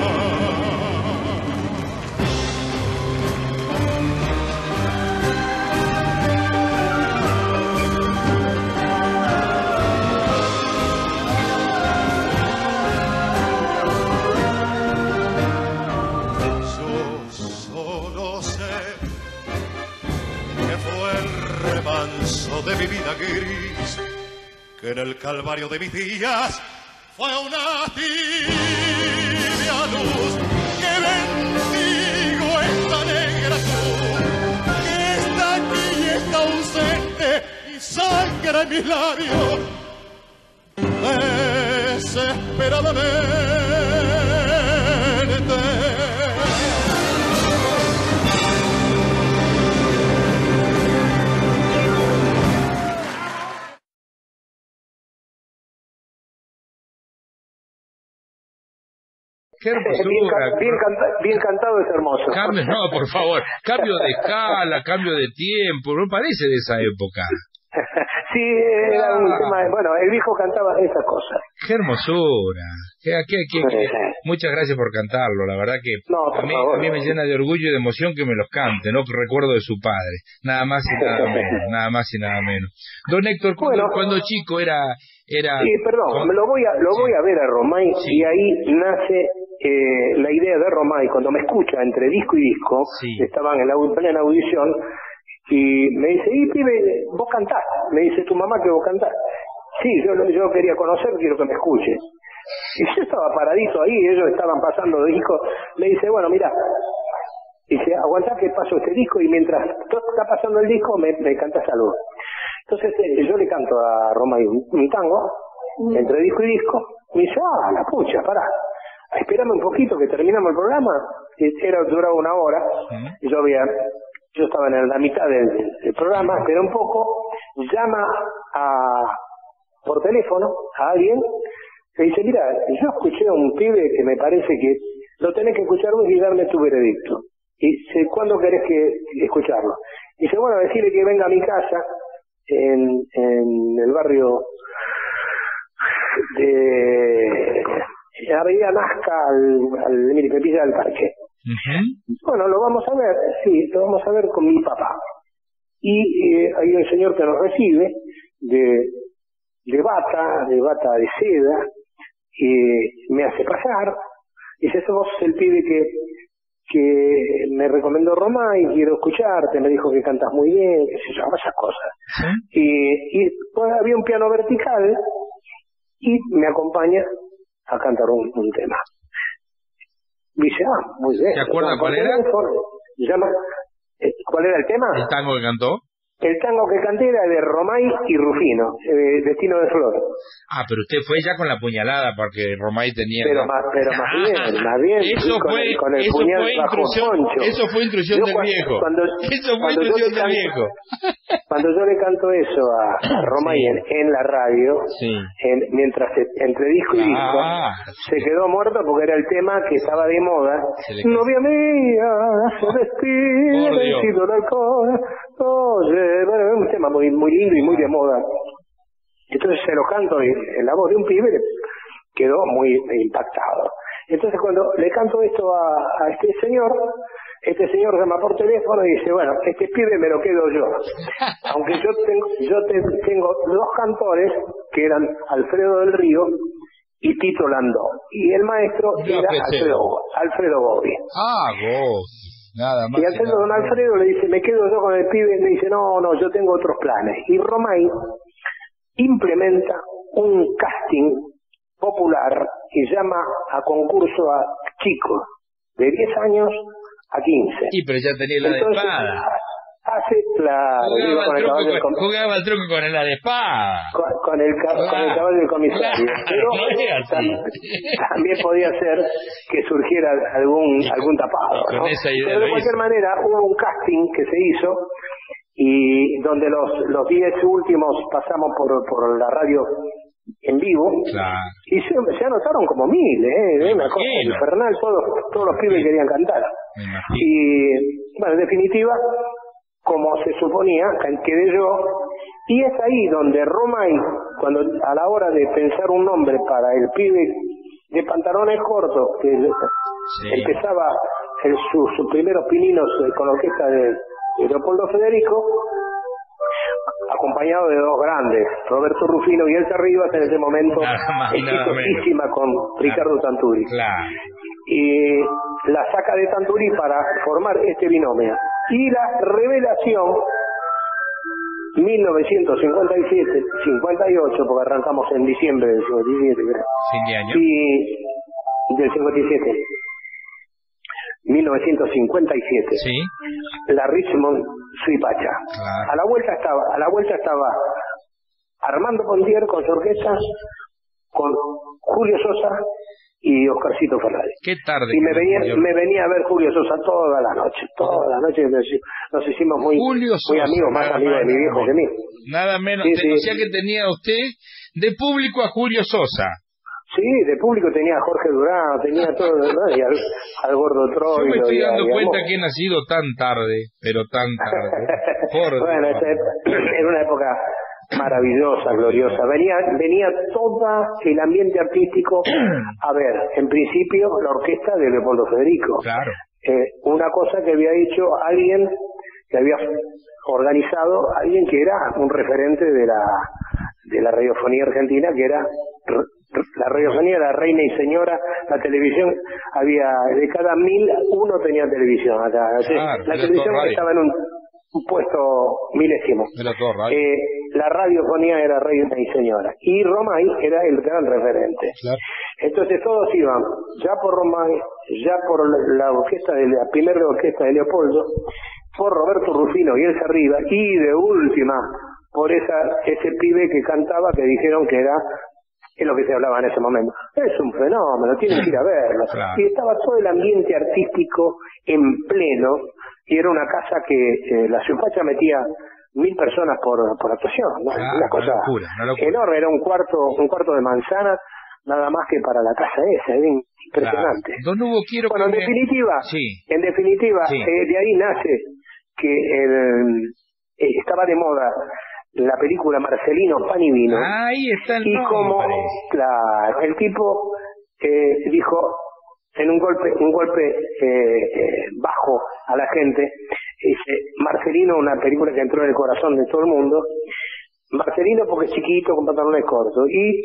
Yo solo sé que fue el remanso de mi vida gris, que en el calvario de mis días fue una tibia luz, que bendigo esta negra cruz, que está aquí y está ausente y sangra en mis labios desesperadamente. Qué hermosura. Bien, bien, canta, bien cantado, es hermoso. Cambio, no, por favor. Cambio de escala, cambio de tiempo. No parece de esa época. Sí, era un Ah. tema. de- Bueno, el viejo cantaba esas cosas. Qué hermosura. Qué, qué, qué- qué- Muchas gracias por cantarlo. La verdad que No, por a mí, favor. a mí me llena de orgullo y de emoción que me los cante, ¿no? Que recuerdo de su padre. Nada más y nada menos. Nada más y nada menos. Don Héctor, cuando, Bueno. cuando chico era... era Sí, perdón, me lo voy a lo Sí. voy a ver a Romay Sí. y ahí nace eh, la idea de Romay. Cuando me escucha entre disco y disco, Sí. estaban en la au- plena audición y me dice, y pibe, vos cantás. Me dice tu mamá que vos cantás. Sí, yo yo quería conocer, quiero que me escuche. Y yo estaba paradito ahí, ellos estaban pasando de disco. Me dice, bueno, mira, dice, aguantá que paso este disco y mientras todo está pasando el disco me, me cantas algo. Entonces eh, yo le canto a Romay un, un tango, entre disco y disco, y dice, ah, la pucha, pará, espérame un poquito que terminamos el programa. Y era, duraba una hora, y yo había, yo estaba en la mitad del, del programa, esperé un poco, llama a por teléfono a alguien, que dice, mira, yo escuché a un pibe que me parece que lo tenés que escuchar vos y darme tu veredicto. Y dice, ¿cuándo querés que escucharlo? Y dice, bueno, decirle que venga a mi casa en, en el barrio de Avenida Nazca al, al mire, Pepilla del Parque. Uh-huh. Bueno, lo vamos a ver, sí, lo vamos a ver con mi papá. Y eh, hay un señor que nos recibe de, de bata, de bata de seda, y me hace pasar. Dice, sos vos el pibe que que me recomendó Romay, quiero escucharte, me dijo que cantas muy bien, qué sé yo, esas cosas. ¿Sí? Y, y pues había un piano vertical y me acompaña a cantar un, un tema. Dice, ah, muy bien. ¿Se acuerda Bueno, cuál era? Se llama, eh, ¿cuál era el tema? ¿El tango que cantó? El tango que canté era de Romay y Rufino, eh, Destino de Flor. Ah, pero usted fue ya con la puñalada porque Romay tenía... Pero más, pero más bien, más bien. Eso con fue, el, con el eso puñal fue bajo intrusión, poncho. eso fue intrusión Yo del cuando- viejo. cuando- eso fue cuando yo intrusión le del canto- viejo. Cuando yo le canto eso a, a Romay Sí. en, en la radio, Sí. en, mientras se- entre disco y disco, Ah, se quedó muerto porque era el tema que estaba de moda. Se le- Novia mía, se despide, Por Dios. vencido el alcohol. Oye, bueno, es un tema muy, muy lindo y muy de moda. Entonces se lo canto en, en la voz de un pibe, quedó muy impactado. Entonces cuando le canto esto a, a este señor, este señor llama por teléfono y dice, bueno, este pibe me lo quedo yo. Aunque yo tengo, yo te- tengo dos cantores que eran Alfredo del Río y Tito Landó. Y el maestro Ya era pensé. Alfredo, Alfredo Bobby. ah, vos. Nada más. Y Alfredo, nada don menos. Alfredo le dice, me quedo yo con el pibe, y me dice, no, no, yo tengo otros planes. Y Romay implementa un casting popular y llama a concurso a chicos de diez años a quince. Sí, pero ya tenía la de Entonces, espada. Hace, claro, jugaba, con el el truco caballo con, del jugaba el truco con la de espada. Con, con, el, claro. con el caballo del comisario. Claro, Pero tam, también podía ser que surgiera algún algún tapado, ¿no? Pero de cualquier manera hubo un casting que se hizo y donde los los diez últimos pasamos por por la radio en vivo, claro. Y se, se anotaron como mil, ¿eh? Una cosa infernal, todos, todos los pibes querían cantar. Y, bueno, en definitiva, como se suponía, quedé yo, y es ahí donde Romay, cuando a la hora de pensar un nombre para el pibe de pantalones cortos, que sí. empezaba el, su, sus primeros pininos con la orquesta de, de Leopoldo Federico, acompañado de dos grandes, Roberto Rufino y Elsa Rivas, en ese momento exitosísima con Ricardo claro. Tanturi. Claro. Y la saca de Tanturi para formar este binomio. Y la revelación, mil novecientos cincuenta y siete, cincuenta y ocho, porque arrancamos en diciembre del cincuenta y siete, creo. Fin de año. Y del cincuenta y siete. mil novecientos cincuenta y siete. Sí. La Richmond Suipacha. Claro. A la vuelta estaba, a la vuelta estaba Armando Pontier con su orquesta, con Julio Sosa y Oscarcito Ferrari. Qué tarde. Y me venía, me venía a ver Julio Sosa toda la noche, toda la noche nos hicimos muy, Julio Sosa, muy amigos, más amigos de mi viejo que mí. Nada menos, sí, te, sí. O sea que tenía usted de público a Julio Sosa. Sí, de público tenía a Jorge Durán, tenía todo, ¿no? Y al, al Gordo Troilo. Yo me estoy dando y a, cuenta y a que he nacido tan tarde, pero tan tarde. Por bueno, esa era una época maravillosa, gloriosa. Venía venía todo el ambiente artístico. A ver, en principio la orquesta de Leopoldo Federico. Claro. Eh, una cosa que había hecho alguien, que había organizado alguien que era un referente de la de la radiofonía argentina, que era la radiofonía, la reina y señora, la televisión, había de cada mil, uno tenía televisión acá. Claro, la televisión estaba en un, un puesto milésimo. Era todo radio. Eh, la radiofonía era reina y señora. Y Romay era el gran referente. Claro. Entonces todos iban, ya por Romay, ya por la, la orquesta de la primera orquesta de Leopoldo, por Roberto Rufino y Elsa Rivas, y de última, por esa ese pibe que cantaba, que dijeron que era, es lo que se hablaba en ese momento, es un fenómeno, tienen que ir a verlo. Claro. Y estaba todo el ambiente artístico en pleno, y era una casa que eh, la Suipacha metía mil personas por, por actuación, ¿no? Claro, una cosa una locura, una locura. enorme, era un cuarto un cuarto de manzana, nada más que para la casa esa, era impresionante. Claro. Don Hugo, quiero bueno, en me... definitiva, sí. en definitiva, sí. eh, de ahí nace que el, eh, estaba de moda la película Marcelino, Pan y Vino. Ahí está el y nombre. como, claro, el tipo eh, dijo en un golpe un golpe eh, eh, bajo a la gente, dice, Marcelino, una película que entró en el corazón de todo el mundo, Marcelino porque es chiquito, con pantalones cortos,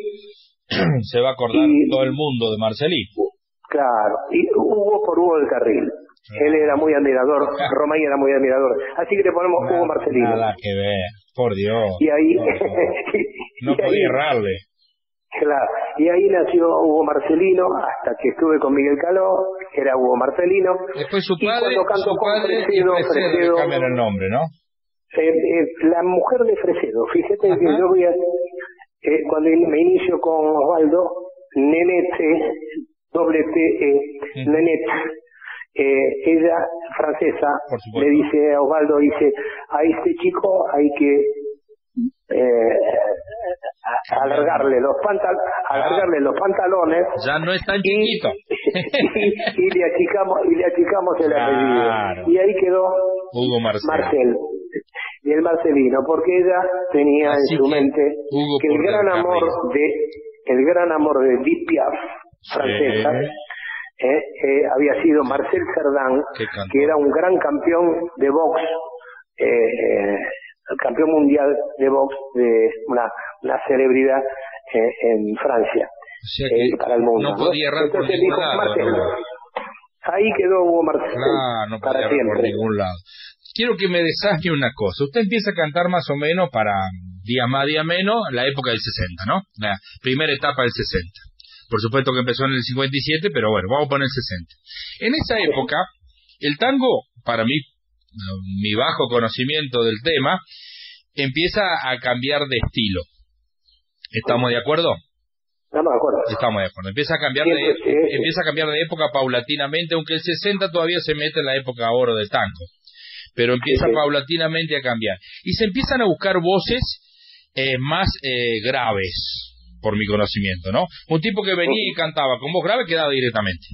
y se va a acordar y, todo el mundo de Marcelino. Claro, y Hugo por Hugo del Carril. Él era muy admirador, Romay era muy admirador. Así que le ponemos nada, Hugo Marcelino. Nada que ver, por Dios. Y ahí... no y podía ahí, errarle. Claro, y ahí nació Hugo Marcelino, hasta que estuve con Miguel Caló, que era Hugo Marcelino. Después su padre, y cuando canto su con padre Fresedo, y Fresedo, Fresedo le cambian el nombre, ¿no? Eh, eh, la mujer de Fresedo, fíjate Ajá. que yo voy a... Eh, cuando me inicio con Osvaldo, Nenete, doble T E, uh-huh. Nenete, eh, ella, francesa, le dice a Osvaldo, dice, a este chico hay que eh, alargarle los pantal alargarle ah, los pantalones, ya no es tan chiquito, y, y, y le achicamos y le achicamos el apellido, claro. Y ahí quedó Hugo Marcel. Marcel y el Marcelino, porque ella tenía Así en su que mente Hugo que el gran amor de el gran amor de Edith Piaf, francesa, sí. Eh, eh, había sido Marcel Cerdan, que era un gran campeón de box, eh, eh, campeón mundial de box, de una, una celebridad eh, en Francia, o sea que eh, para el mundo. No podía errar por ningún lado. Marcel, no. Ahí quedó Hugo Marcel. Ah, no podía errar por ningún lado. Quiero que me desastre una cosa. Usted empieza a cantar más o menos para día más, día menos, la época del sesenta, ¿no? La primera etapa del sesenta. Por supuesto que empezó en el cincuenta y siete, pero bueno, vamos a poner el sesenta. En esa época, el tango, para mí, mi bajo conocimiento del tema, empieza a cambiar de estilo. ¿Estamos de acuerdo? Estamos de acuerdo. Estamos de acuerdo. Empieza a cambiar de, Sí, sí, sí. empieza a cambiar de época paulatinamente, aunque el sesenta todavía se mete en la época oro del tango. Pero empieza Sí, sí. paulatinamente a cambiar. Y se empiezan a buscar voces eh, más eh, graves, por mi conocimiento, ¿no? Un tipo que venía y cantaba con voz grave quedaba directamente.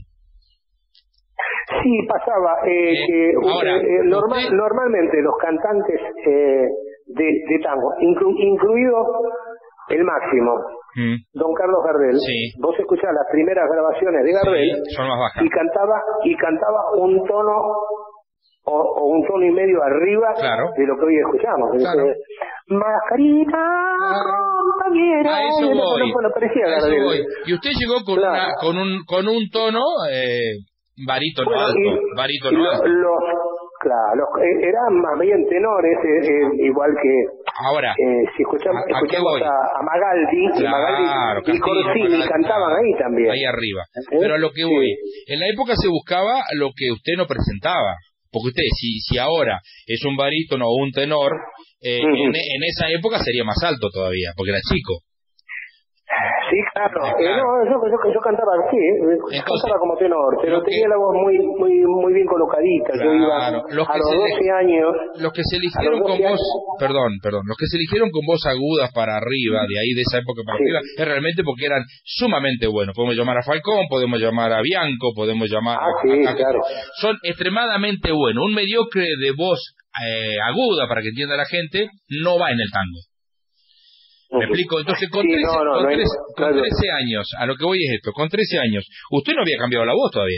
Sí, pasaba. Eh, Eh, que, ahora, eh, eh, normal, usted- normalmente los cantantes eh, de, de tango, inclu, incluido el máximo, Mm, don Carlos Gardel, Sí. vos escuchás las primeras grabaciones de Gardel sí, son más bajas. y cantaba y cantaba un tono o, o un tono y medio arriba Claro. de lo que hoy escuchamos. Claro. Dice, mascarita compañera. A eso voy. No, no parecía A eso Gardel. voy. Y usted llegó con Claro. una, con un, con un tono eh, barítono Bueno, alto, y- barítono y lo- alto. los, claro, los, eh, eran más bien tenores, eh, eh, igual que Ahora, eh, si escuchamos, ¿a- a qué escuchamos voy? a, a Magaldi, y Claro, Magaldi y Castillo, Corsini Magaldi, cantaban claro, ahí también. ahí arriba. ¿Eh? Pero a lo que Sí. voy, en la época se buscaba lo que usted no presentaba. Porque usted, si, si ahora es un barítono o un tenor, eh, Ujú. en, en esa época sería más alto todavía, porque era chico. Sí, claro. Eh, Eh, claro. no, yo, yo, yo cantaba así, eh, Entonces, cantaba como tenor, pero lo que- tenía la voz muy muy muy bien colocadita. Yo iba Claro, los a que los se le- doce años. Los que se A eligieron los con doce voz, años. perdón, perdón, los que se eligieron con voz agudas para arriba, de ahí de esa época para Sí. arriba, es realmente porque eran sumamente buenos. Podemos llamar a Falcón, podemos llamar a Bianco, podemos llamar Ah, a, sí, a- a- claro. Son extremadamente buenos. Un mediocre de voz eh, aguda, para que entienda la gente, no va en el tango. ¿Me Ujú. explico? Entonces, con, Sí, trece, no, no, con, no hay- trece, con no hay- trece años, a lo que voy es esto, con trece años, usted no había cambiado la voz todavía.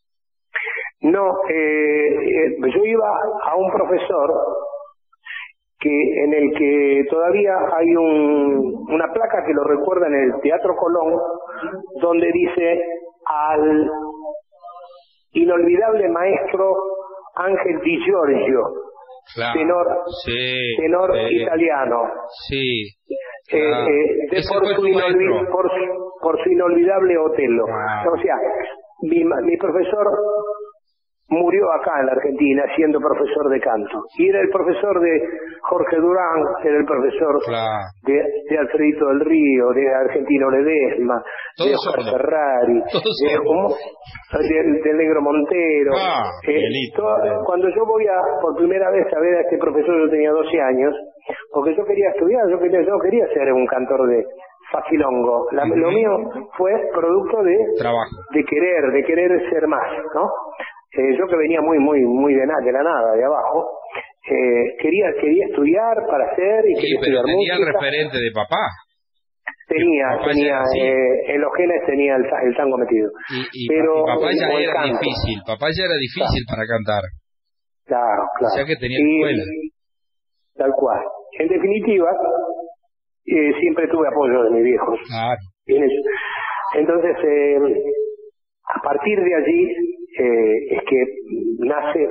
No, eh, eh, yo iba a un profesor que en el que todavía hay un, una placa que lo recuerda en el Teatro Colón, donde dice al inolvidable maestro Ángel Di Giorgio, Claro. tenor, Sí. tenor sí, italiano. Sí. Eh, Ah, eh, de- ese por, fue su su inolvi- maestro. por, su- por su inolvidable Otelo. Ah. O sea, mi, ma- mi profesor murió acá en la Argentina siendo profesor de canto. Y era el profesor de Jorge Durán, era el profesor Claro. de, de Alfredito del Río, de Argentino Ledesma, Todo de Oscar sordo. Ferrari, Todo de, sordo. ¿cómo? del, del Negro Montero. Ah, Eh, Miguelito. todo- cuando yo voy a por primera vez a ver a este profesor, yo tenía doce años, porque yo quería estudiar, yo quería, yo quería ser un cantor de facilongo. La- Ujú. Lo mío fue producto de Trabajo. de querer, de querer ser más, ¿no? Eh, yo que venía muy, muy, muy de, na de la nada, de abajo, eh, quería, quería estudiar para hacer y Sí, quería pero estudiar tenía el música. referente de papá. Tenía, Papá ya tenía, era así. eh, en los genes tenía el, ta- el tango metido. Y, y, Pero, y papá ya o el era canto. difícil. Papá ya era difícil para cantar. Claro, claro. O sea que tenía Y- escuela. Tal cual. En definitiva, eh, siempre tuve apoyo de mis viejos. Claro. en eso. Entonces, eh, a partir de allí eh, es que nace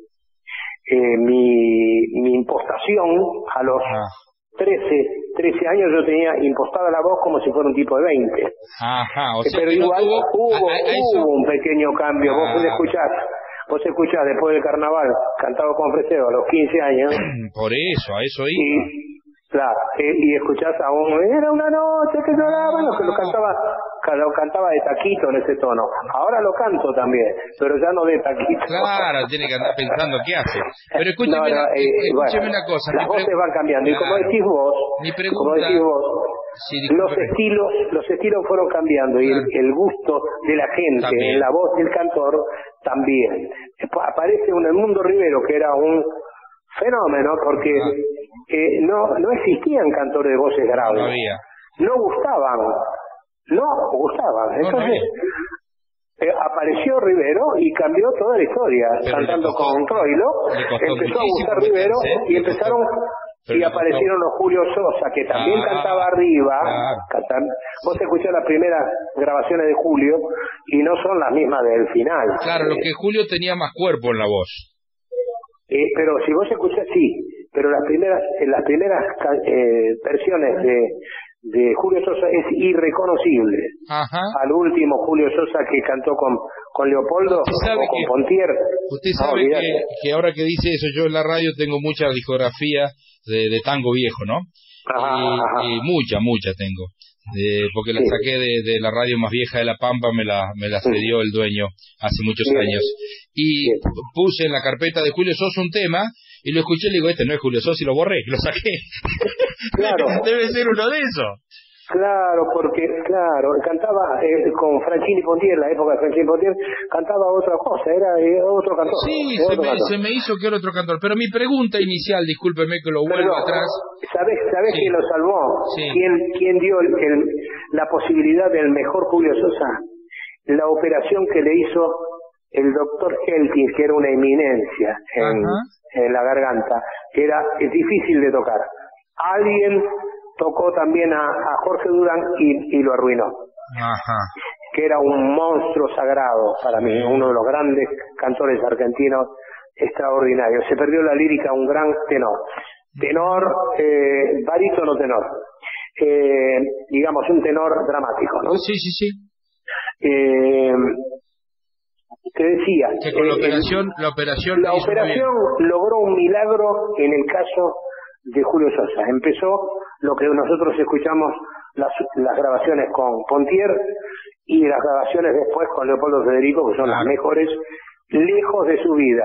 eh, mi, mi impostación a los Ah. trece, trece años. Yo tenía impostada la voz como si fuera un tipo de veinte. Ajá, o Eh, sea Pero que no igual tuvo... hubo, a- a- a eso- hubo un pequeño cambio. Vos Ah. escuchás, vos escuchás después del carnaval, cantado con Fresedo a los quince años, Por eso, a eso iba. y claro, eh, y escuchás a un, era una noche que lloraba, lo que lo cantaba, que lo cantaba de taquito en ese tono. Ahora lo canto también, pero ya no de taquito. Claro, tiene que andar pensando qué hace. Pero escúcheme, No, no, una, eh, escúcheme bueno, una cosa. las mi voces pre- van cambiando, y como Claro. decís vos, Mi como pregunta... decís vos, Sí, los disculpe. estilos, los estilos fueron cambiando, y el, Claro. el gusto de la gente También. en la voz del cantor también. Después aparece un Edmundo Rivero, que era un fenómeno, porque Ah. eh, no, no existían cantores de voces graves. No había. No gustaban, no gustaban. No, no Entonces, eh, apareció Rivero y cambió toda la historia, Pero cantando le costó- con Troilo, le costó empezó a muchísimo gustar Rivero meterse, y le empezaron Pero y le aparecieron costó. los Julio Sosa, que también Ah, cantaba arriba. claro. Cantan, vos escuchás las primeras grabaciones de Julio y no son las mismas del final. Claro, lo Eh, que Julio tenía más cuerpo en la voz. eh, pero si vos escuchás, sí, pero las primeras, en las primeras ca- eh, versiones de, de Julio Sosa es irreconocible. Ajá. Al último Julio Sosa que cantó con, con Leopoldo o con que, Pontier. Usted sabe no, que, que ahora que dice eso, yo en la radio tengo mucha discografía de, de tango viejo, ¿no? Ajá, y, ajá. y mucha, mucha tengo. Eh, porque la sí. saqué de, de la radio más vieja de La Pampa, me la, me la cedió el dueño hace muchos Bien. años. Y Bien. puse en la carpeta de Julio Sosa un tema, y lo escuché y le digo, este no es Julio Sosa, y lo borré, lo saqué. Claro. Debe ser uno de esos. Claro, porque, claro, cantaba eh, con Franchini Pontier, en la época de Franchini Pontier, cantaba otra cosa, era eh, otro cantor. Sí, se, otro me, cantor. se me hizo que era otro cantor, pero mi pregunta inicial, discúlpeme que lo vuelvo no, atrás. ¿Sabés, sabés sí. quién lo salvó? Sí. ¿Quién, quién dio el, el, la posibilidad del mejor Julio Sosa? La operación que le hizo el doctor Elkins, que era una eminencia en, en la garganta, que era es difícil de tocar. Alguien tocó también a, a Jorge Durán y, y lo arruinó. Ajá. Que era un monstruo sagrado para mí, uno de los grandes cantores argentinos extraordinarios. Se perdió la lírica, un gran tenor. Tenor, eh, barítono tenor. Eh, digamos, un tenor dramático, ¿no? Sí, sí, sí. Eh, te decía... Que con eh, la operación... el, la operación, la operación logró un milagro en el caso de Julio Sosa. Empezó lo que nosotros escuchamos, las, las grabaciones con Pontier y las grabaciones después con Leopoldo Federico, que son claro. las mejores, lejos de su vida.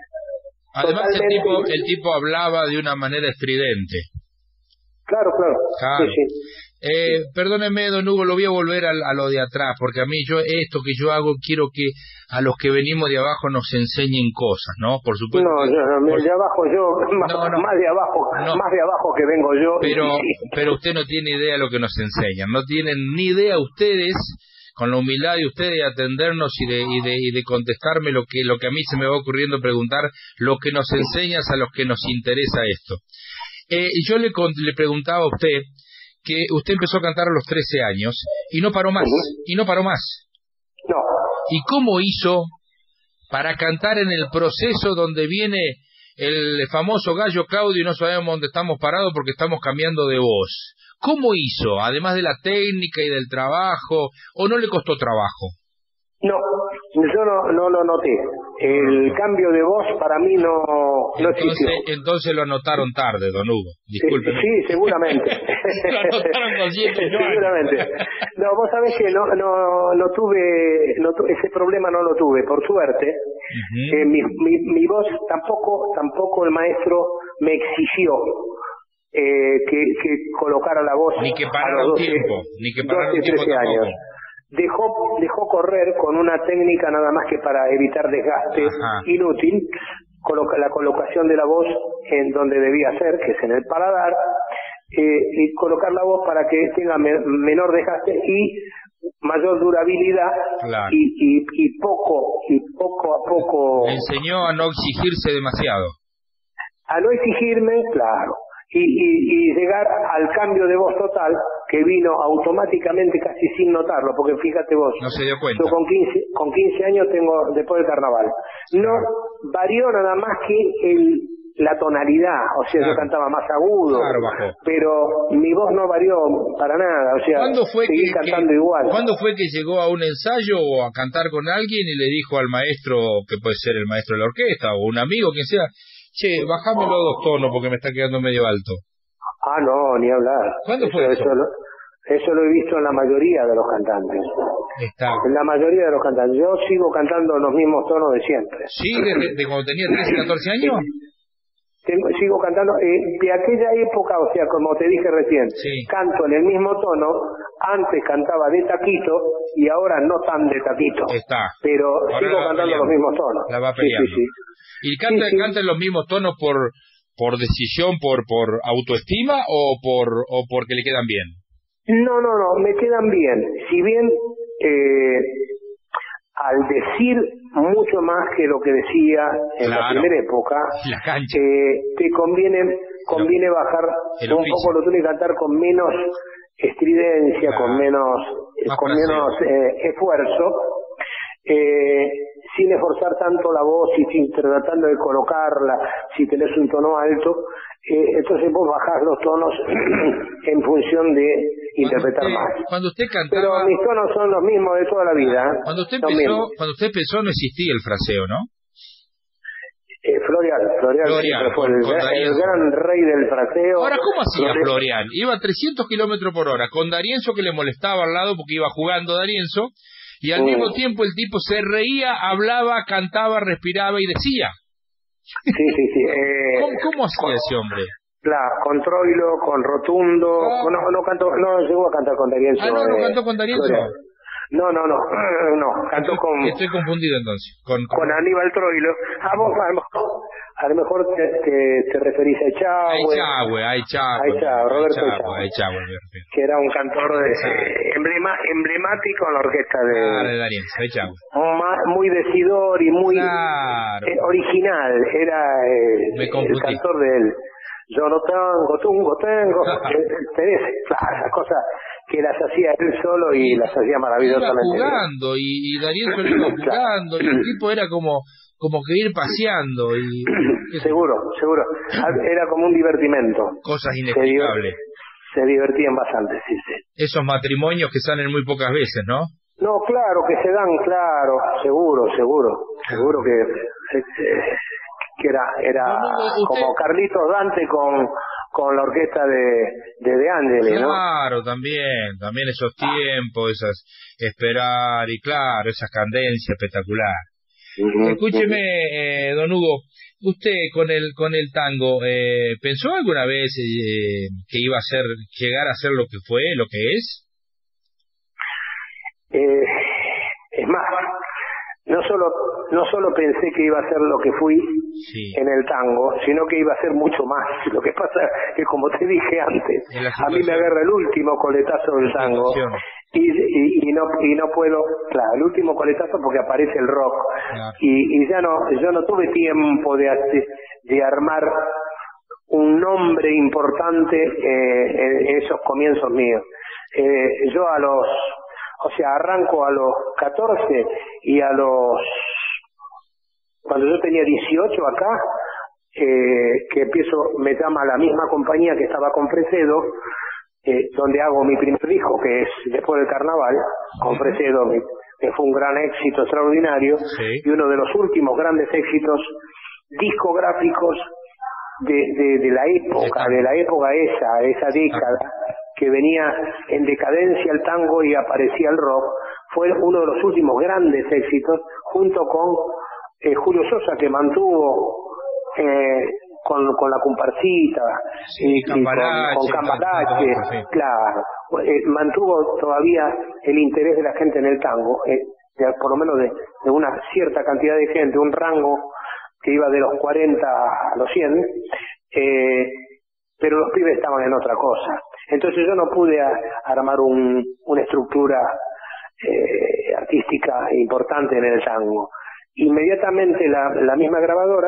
Además Totalmente... el, tipo, el tipo hablaba de una manera estridente. Claro, claro. claro. Sí, sí. Eh, perdóneme, don Hugo, lo voy a volver a, a lo de atrás, porque a mí yo esto que yo hago quiero que a los que venimos de abajo nos enseñen cosas, ¿no? Por supuesto. No, que, yo, por... de abajo yo, más, no, no, más de abajo, no. más de abajo que vengo yo. Pero, pero usted no tiene idea de lo que nos enseñan, no tienen ni idea ustedes, con la humildad de ustedes de atendernos y de, y de, y de contestarme lo que, lo que a mí se me va ocurriendo preguntar, lo que nos enseñas a los que nos interesa esto. Eh, yo le, le preguntaba a usted que usted empezó a cantar a los trece años y no paró más, uh-huh. y no paró más. No. ¿Y cómo hizo para cantar en el proceso donde viene el famoso gallo Claudio y no sabemos dónde estamos parados porque estamos cambiando de voz? ¿Cómo hizo, además de la técnica y del trabajo, o no le costó trabajo? No, yo no, no lo noté. El cambio de voz para mí no, no entonces, existió. Entonces lo anotaron tarde, don Hugo. Disculpe. Sí, sí, seguramente. Lo anotaron con siete años. Seguramente. No, vos sabés que no, no, no tuve, no tu, ese problema no lo tuve, por suerte. Uh-huh. Eh, mi, mi, mi voz tampoco, tampoco el maestro me exigió eh, que, que colocara la voz ni que parara a los un tiempo, ni que parara un tiempo trece años. Dejó, dejó correr con una técnica nada más que para evitar desgaste Ajá. inútil, coloca, la colocación de la voz en donde debía ser, que es en el paladar, eh, y colocar la voz para que tenga me, menor desgaste y mayor durabilidad claro. y, y, y poco y poco a poco. Me enseñó a no exigirse demasiado. A no exigirme, claro. Y, y, y llegar al cambio de voz total que vino automáticamente casi sin notarlo, porque fíjate vos, no se dio cuenta. Yo con quince, con quince años tengo después del carnaval. No claro. varió nada más que el, la tonalidad, o sea, claro. yo cantaba más agudo, claro, bajó. Pero mi voz no varió para nada, o sea, ¿Cuándo fue seguí que, cantando que, igual. ¿Cuándo fue que llegó a un ensayo o a cantar con alguien y le dijo al maestro, que puede ser el maestro de la orquesta o un amigo, quien sea, che, bajámelo a dos tonos porque me está quedando medio alto? Ah, no, ni hablar. ¿Cuándo eso, fue eso? Eso lo, eso lo he visto en la mayoría de los cantantes. Está. En la mayoría de los cantantes. Yo sigo cantando los mismos tonos de siempre. ¿Sí? ¿De, de cuando tenía trece, catorce años? Tengo, sigo cantando. Eh, de aquella época, o sea, como te dije recién, sí. canto en el mismo tono. Antes cantaba de taquito y ahora no tan de taquito. Está. Pero ahora sigo cantando peleando. los mismos tonos. La va peleando. Sí, sí, sí. ¿Y canta, sí, sí. canta en los mismos tonos por por decisión, por por autoestima o por o porque le quedan bien? No, no, no, me quedan bien. Si bien eh, al decir mucho más que lo que decía en claro. la primera época, la cancha. Eh, te conviene conviene el, bajar el un poco lo tuyo y cantar con menos estridencia, claro. con menos más con menos eh, esfuerzo. Eh, sin esforzar tanto la voz y sin tratando de colocarla, si tenés un tono alto, eh, entonces vos bajás los tonos en función de interpretar usted, más. Cuando usted cantaba... Pero mis tonos son los mismos de toda la vida. ¿eh? Cuando usted Los empezó, mismos. cuando usted empezó no existía el fraseo, ¿no? Eh, Florial, Florial, Florial, siempre fue con- el, con el D'Arienzo. gran rey del fraseo. Ahora, ¿cómo hacía Florial. Florian? Iba a trescientos kilómetros por hora, con D'Arienzo que le molestaba al lado porque iba jugando D'Arienzo, y al Mm. mismo tiempo el tipo se reía, hablaba, cantaba, respiraba y decía. Sí, sí, sí. Eh, ¿Cómo, cómo hacía ese hombre? Claro, con Troilo, con Rotundo. Ah. No, no cantó, no llegó a cantar con D'Arienzo. Ah, no, no eh, cantó con D'Arienzo. Florial. No, no, no, no, cantó Estoy, con, estoy confundido entonces. Con, con... con Aníbal Troilo. A vos, a lo mejor, a lo mejor te, te, te referís a Ay, Echagüe, Chagüe, ay, Chagüe. Ay, Chagüe, Roberto Chagüe, Echagüe. ay, Chagüe, me refiero. que era un cantor de, Exacto. eh, emblema, emblemático en la orquesta de... Ah, de D'Arienzo, ay, Chagüe. ma- muy decidor y muy Claro. eh, original. Era eh, Me el confundí. cantor del Yo no tengo, tungo, tengo. eh, tenés, claro, las cosas que las hacía él solo y las hacía Iba maravillosamente bien. jugando y, y D'Arienzo le iba jugando y el tipo era como como que ir paseando y Seguro, seguro. Era como un divertimento. cosas Se, inexplicables. diver- se divertían bastante, sí, sí. Esos matrimonios que salen muy pocas veces, ¿no? No, claro, que se dan, claro, seguro, seguro. Seguro que, eh, que era era No, no, usted- como Carlitos Dante con, con la orquesta de de, de Ángeles, ¿no? Claro, también, también esos tiempos, esas esperar y claro, esas cadencias espectacular. Ujú, Escúcheme, ujú. eh, don Hugo, usted con el con el tango, eh, ¿pensó alguna vez eh, que iba a ser llegar a ser lo que fue, lo que es? Eh, es más, no solo no solo pensé que iba a ser lo que fui Sí. en el tango, sino que iba a ser mucho más. Lo que pasa es que, como te dije antes, En la a mí me situación. agarra el último coletazo del tango Situación. y, y, y no y no puedo, claro, el último coletazo porque aparece el rock Claro. y, y ya no yo no tuve tiempo de hacer- de armar un nombre importante eh, en esos comienzos míos. Eh, yo a los, o sea, arranco a los catorce y a los, cuando yo tenía dieciocho acá, eh, que empiezo, me llama la misma compañía que estaba con Fresedo, eh, donde hago mi primer disco, que es después del carnaval, con Fresedo, mi- que fue un gran éxito extraordinario, Sí. y uno de los últimos grandes éxitos discográficos de, de, de la época, de la época esa, esa década, que venía en decadencia el tango y aparecía el rock, fue uno de los últimos grandes éxitos, junto con eh, Julio Sosa, que mantuvo eh, con, con la comparsita, Sí, y, y con, Cambalache, con Cambalache, tantas cosas, sí. claro, eh, mantuvo todavía el interés de la gente en el tango, eh, de- por lo menos de, de una cierta cantidad de gente, un rango que iba de los cuarenta a los cien, eh, pero los pibes estaban en otra cosa. Entonces yo no pude a- armar un, una estructura eh, artística importante en el tango. Inmediatamente la, la misma grabadora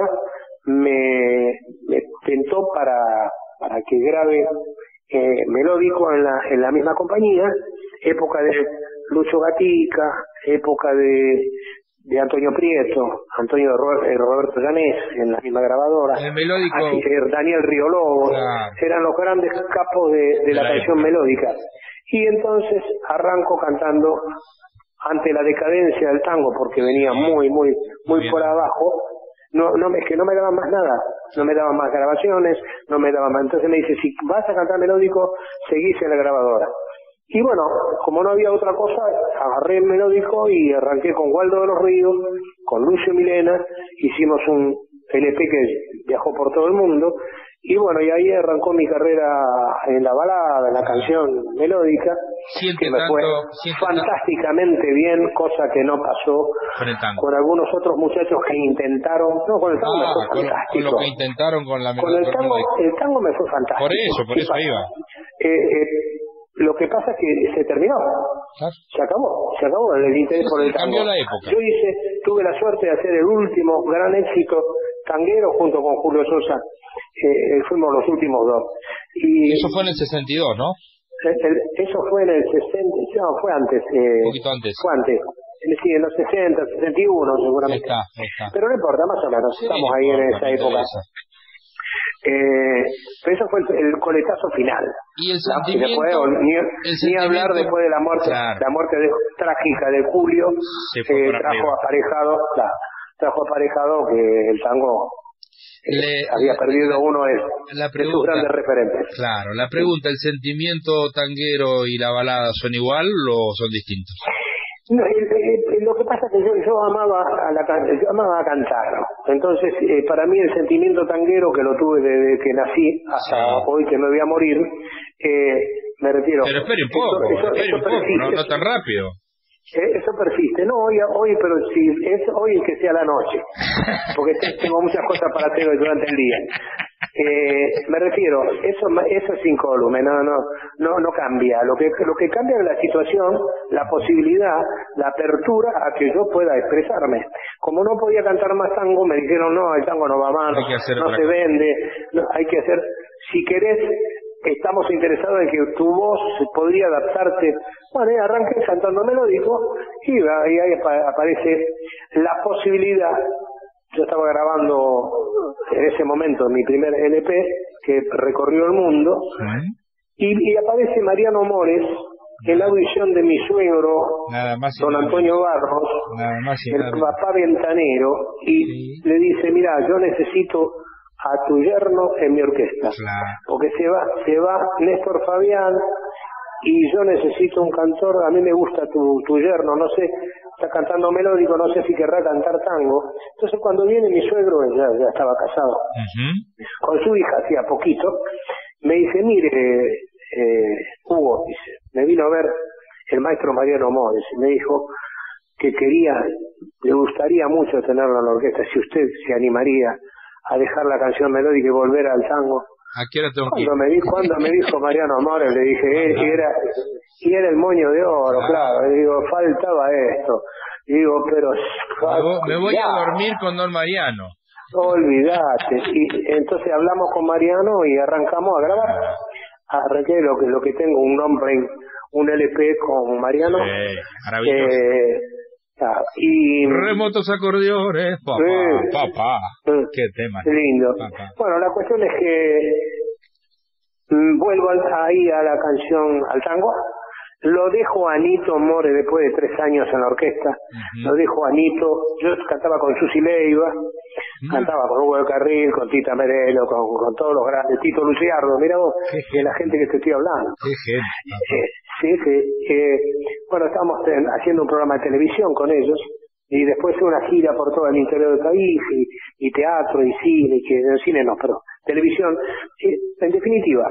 me, me tentó para, para que grabe eh, melódico en la, en la misma compañía, época de Lucho Gatica, época de, de Antonio Prieto, Antonio Ro- eh, Roberto Llanés en la misma grabadora, El melódico. así que Daniel Riolobos, Claro. eran los grandes capos de, de De la, la canción época. melódica. Y entonces arranco cantando ante la decadencia del tango, porque venía muy, muy, muy Bien. por abajo. No, no, es que no me daban más nada, no me daban más grabaciones, no me daban más. Entonces me dice, si vas a cantar melódico, seguís en la grabadora. Y bueno, como no había otra cosa, agarré el melódico y arranqué con Waldo de los Ríos, con Lucio Milena, hicimos un L P que viajó por todo el mundo, y bueno, y ahí arrancó mi carrera en la balada, en la canción melódica, Siente que me tanto, fue siente fantásticamente bien, cosa que no pasó con el tango. con algunos otros muchachos que intentaron, no, con el tango me Ah, fue con, con fantástico. lo que intentaron con la Con el melodía. tango, el tango me fue fantástico. Por eso, por ¿Qué eso pasa? iba. Eh, eh, lo que pasa es que se terminó, Claro. se acabó, se acabó el interés Sí, por sí, el tango. cambió la época. Yo hice, tuve la suerte de hacer el último gran éxito tanguero junto con Julio Sosa, eh, eh, fuimos los últimos dos. Y Eso fue en el sesenta y dos, ¿no? el- el- eso fue en el sesenta, no, fue antes, eh, Un poquito antes. fue antes, es decir, en los sesenta, sesenta y uno Ahí seguramente. está, ahí está. Pero no importa, más o menos, Sí, estamos no ahí en importa, esa me época. interesa. Eh, pero eso fue el, el coletazo final. Y el ¿no? sentimiento, y después, ni, el ni sentimiento, hablar después de la muerte, claro. la muerte de, trágica de Julio, Se fue eh, por trajo arriba. aparejado, la, trajo aparejado que el tango eh, Le- había perdido uno de, La de sus pregunta, grandes referentes. claro, la pregunta, ¿el sentimiento tanguero y la balada son igual o son distintos? No, eh, eh, lo que pasa es que yo, yo amaba a la can- yo amaba a cantar, entonces eh, para mí el sentimiento tanguero que lo tuve desde que nací hasta Sí. hoy que me voy a morir, eh, me refiero. Pero espere un poco, eso, eso, espere eso un poco, persiste, no, no tan rápido. eh, eso persiste, no hoy, hoy pero si es hoy que sea la noche, porque te- tengo muchas cosas para hacer hoy durante el día. Eh, me refiero, eso eso es incólume, no no no no cambia. Lo que lo que cambia es la situación, la posibilidad, la apertura a que yo pueda expresarme. Como no podía cantar más tango, me dijeron no, el tango no va más, Hay que hacer no otra se cosa. vende, no, hay que hacer. Si querés, estamos interesados en que tu voz podría adaptarte. Bueno, y arranqué cantando melódico y ahí, ahí apa- aparece la posibilidad. Yo estaba grabando en ese momento mi primer L P que recorrió el mundo y, y aparece Mariano Mores en la audición de mi suegro, Nada más y don nada Antonio menos. Barros, Nada más y el nada menos. papá ventanero, y Sí. le dice, mira, yo necesito a tu yerno en mi orquesta, Claro. porque se va, se va Néstor Fabián y yo necesito un cantor, a mí me gusta tu, tu yerno, no sé, está cantando melódico, no sé si querrá cantar tango. Entonces cuando viene mi suegro, ya, ya estaba casado, Ujú. con su hija hacía poquito, me dice, mire, eh, Hugo, dice, me vino a ver el maestro Mariano Mores y me dijo que quería, le gustaría mucho tenerlo en la orquesta, si usted se animaría a dejar la canción melódica y volver al tango. ¿A qué hora tengo que ir? Cuando me, di, cuando me dijo Mariano Mores, le dije, eh, y era, y era el moño de oro, claro, y digo, faltaba esto. Y digo, pero... Me voy, me voy ya, a dormir con don Mariano. olvídate. Y entonces hablamos con Mariano y arrancamos a grabar. Arranqué lo que, lo que tengo, un nombre, un L P con Mariano. Sí, maravilloso. Eh, ah, y... Remotos acordeones, papá, Sí. papá. Mm. Qué tema. Lindo. Papá. Bueno, la cuestión es que mm, vuelvo al- ahí a la canción, al tango. Lo dejo a Anito More después de tres años en la orquesta. Ujú. Lo dejo a Anito. Yo cantaba con Susi Leiva, Mm. cantaba con Hugo de Carril, con Tita Merelo, con, con todos los grandes, Tito Luciardo, mira vos, Qué de la gente que te estoy hablando. Qué gente, papá. Eh, sí, sí. Eh, bueno, estábamos ten- haciendo un programa de televisión con ellos y después una gira por todo el interior del país y, y teatro y cine, que no, cine no, pero televisión. Eh, en definitiva,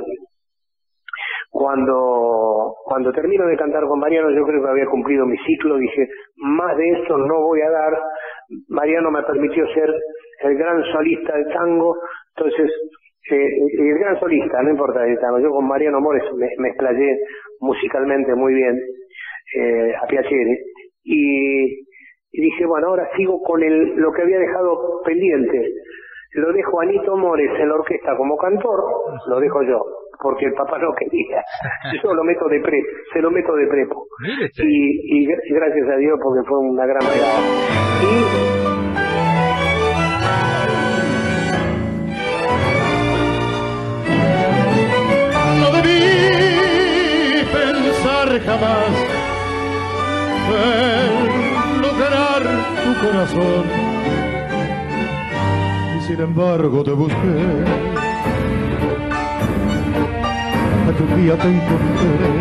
cuando cuando termino de cantar con Mariano, yo creo que había cumplido mi ciclo, dije, más de esto no voy a dar. Mariano me permitió ser el gran solista del tango, entonces eh, el gran solista, no importa el tango, yo con Mariano Mores me, me explayé musicalmente muy bien, eh, a piacere, y, y dije, bueno, ahora sigo con el, lo que había dejado pendiente. Lo dejo a Anito Mores en la orquesta como cantor, lo dejo yo, porque el papá no quería. Yo lo meto de pre, se lo meto de prepo. Mire usted. Y, y, gra- y gracias a Dios porque fue una gran pegada. Y No debí pensar jamás en lograr tu corazón, y sin embargo te busqué hasta que un día te encontré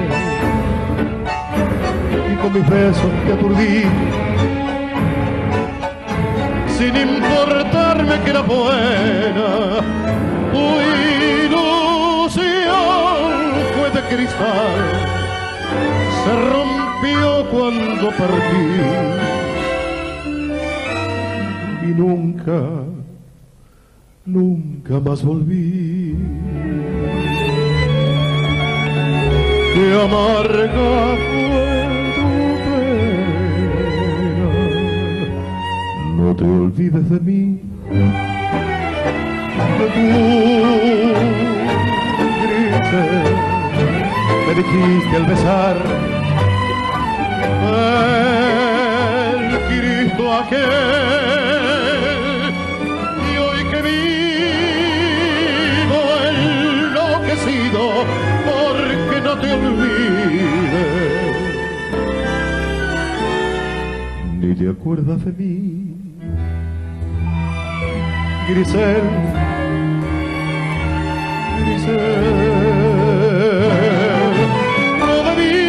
y con mis besos te aturdí, sin importarme que era buena. Tu ilusión fue de cristal, se rompió cuando partí y nunca, nunca más volví. Qué amarga fue tu pena, no te olvides de mí. Que tú grises, me dijiste al besar el Cristo aquel, y hoy que acuerdas de mí, Grisel, Grisel. No debí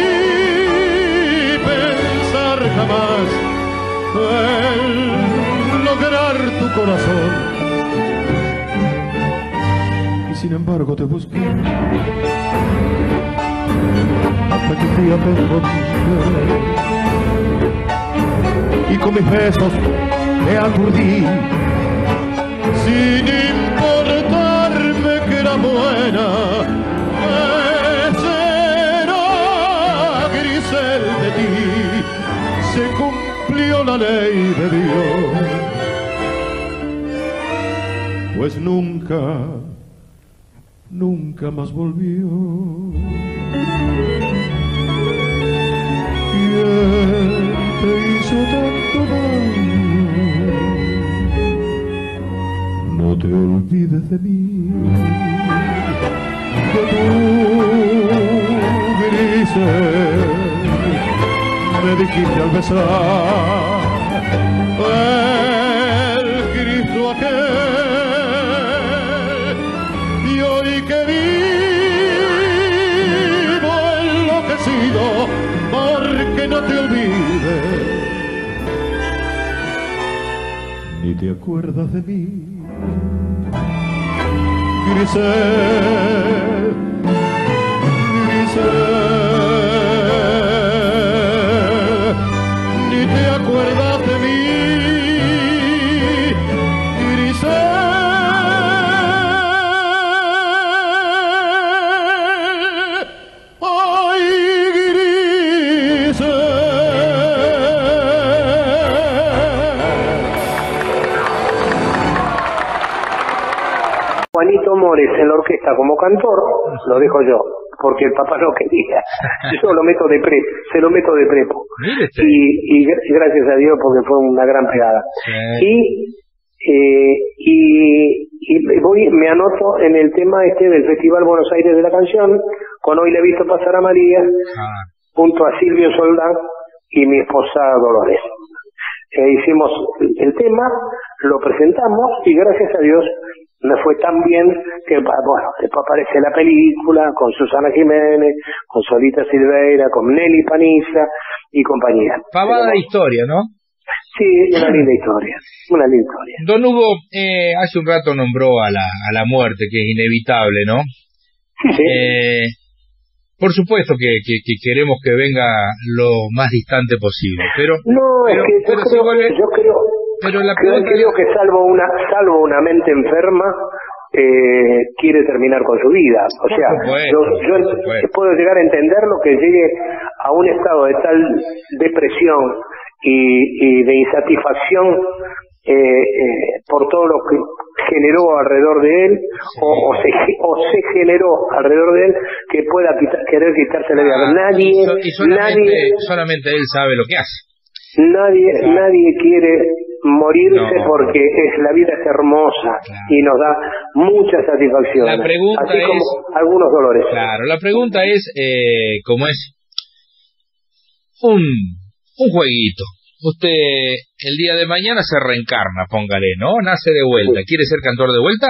pensar jamás en lograr tu corazón, y sin embargo te busqué hasta que fui a te encontré, y con mis besos te aturdí, sin importarme que era buena. Será, Grisel, de ti se cumplió la ley de Dios, pues nunca, nunca más volvió. ¿Quién te hizo tanto daño? No te olvides de mí, que tú, Grisel, me dijiste al besar el Cristo aquel, y hoy que vivo enloquecido porque no te olvides, ni te acuerdas de mí, Grisel, Grisel, ni te acuerdas de mí, Grisel. Ay, Grisel. Juanito Mores en la orquesta como cantor, lo dejo yo, porque el papá no quería. Yo lo meto de prepo, se lo meto de prepo. Y, y gracias a Dios porque fue una gran pegada. Sí. Y, eh, y, y voy, me anoto en el tema este del Festival Buenos Aires de la Canción, con Hoy le he visto pasar a María, ah. junto a Silvio Soldán y mi esposa Dolores. Eh, hicimos el tema, lo presentamos y gracias a Dios me fue tan bien que, bueno, después aparece la película con Susana Jiménez, con Solita Silveira, con Nelly Paniza y compañía. Pavada historia, ¿no? Sí, una linda historia, una linda historia. Don Hugo, eh, hace un rato nombró a la, a la muerte, que es inevitable, ¿no? Sí. Eh, por supuesto que, que, que queremos que venga lo más distante posible, pero... No, pero, es que yo, pero creo, si vuelve... yo creo... Pero la creo, pregunta... creo que salvo una salvo una mente enferma eh, quiere terminar con su vida. O sea, supuesto, yo, yo puedo llegar a entender lo que llegue a un estado de tal depresión y, y de insatisfacción eh, eh, por todo lo que generó alrededor de él, sí. o, o, se, o se generó alrededor de él, que pueda quitar, querer quitarse la vida. Ah, nadie, y, so, y solamente, nadie, solamente él sabe lo que hace. Nadie, claro. nadie quiere morirse no. porque es la vida es hermosa, claro. y nos da mucha satisfacción. La pregunta así como es, algunos dolores. Claro, la pregunta es, eh, ¿cómo es? Un, un jueguito. Usted el día de mañana se reencarna, póngale, ¿no? Nace de vuelta. Sí. ¿Quiere ser cantor de vuelta?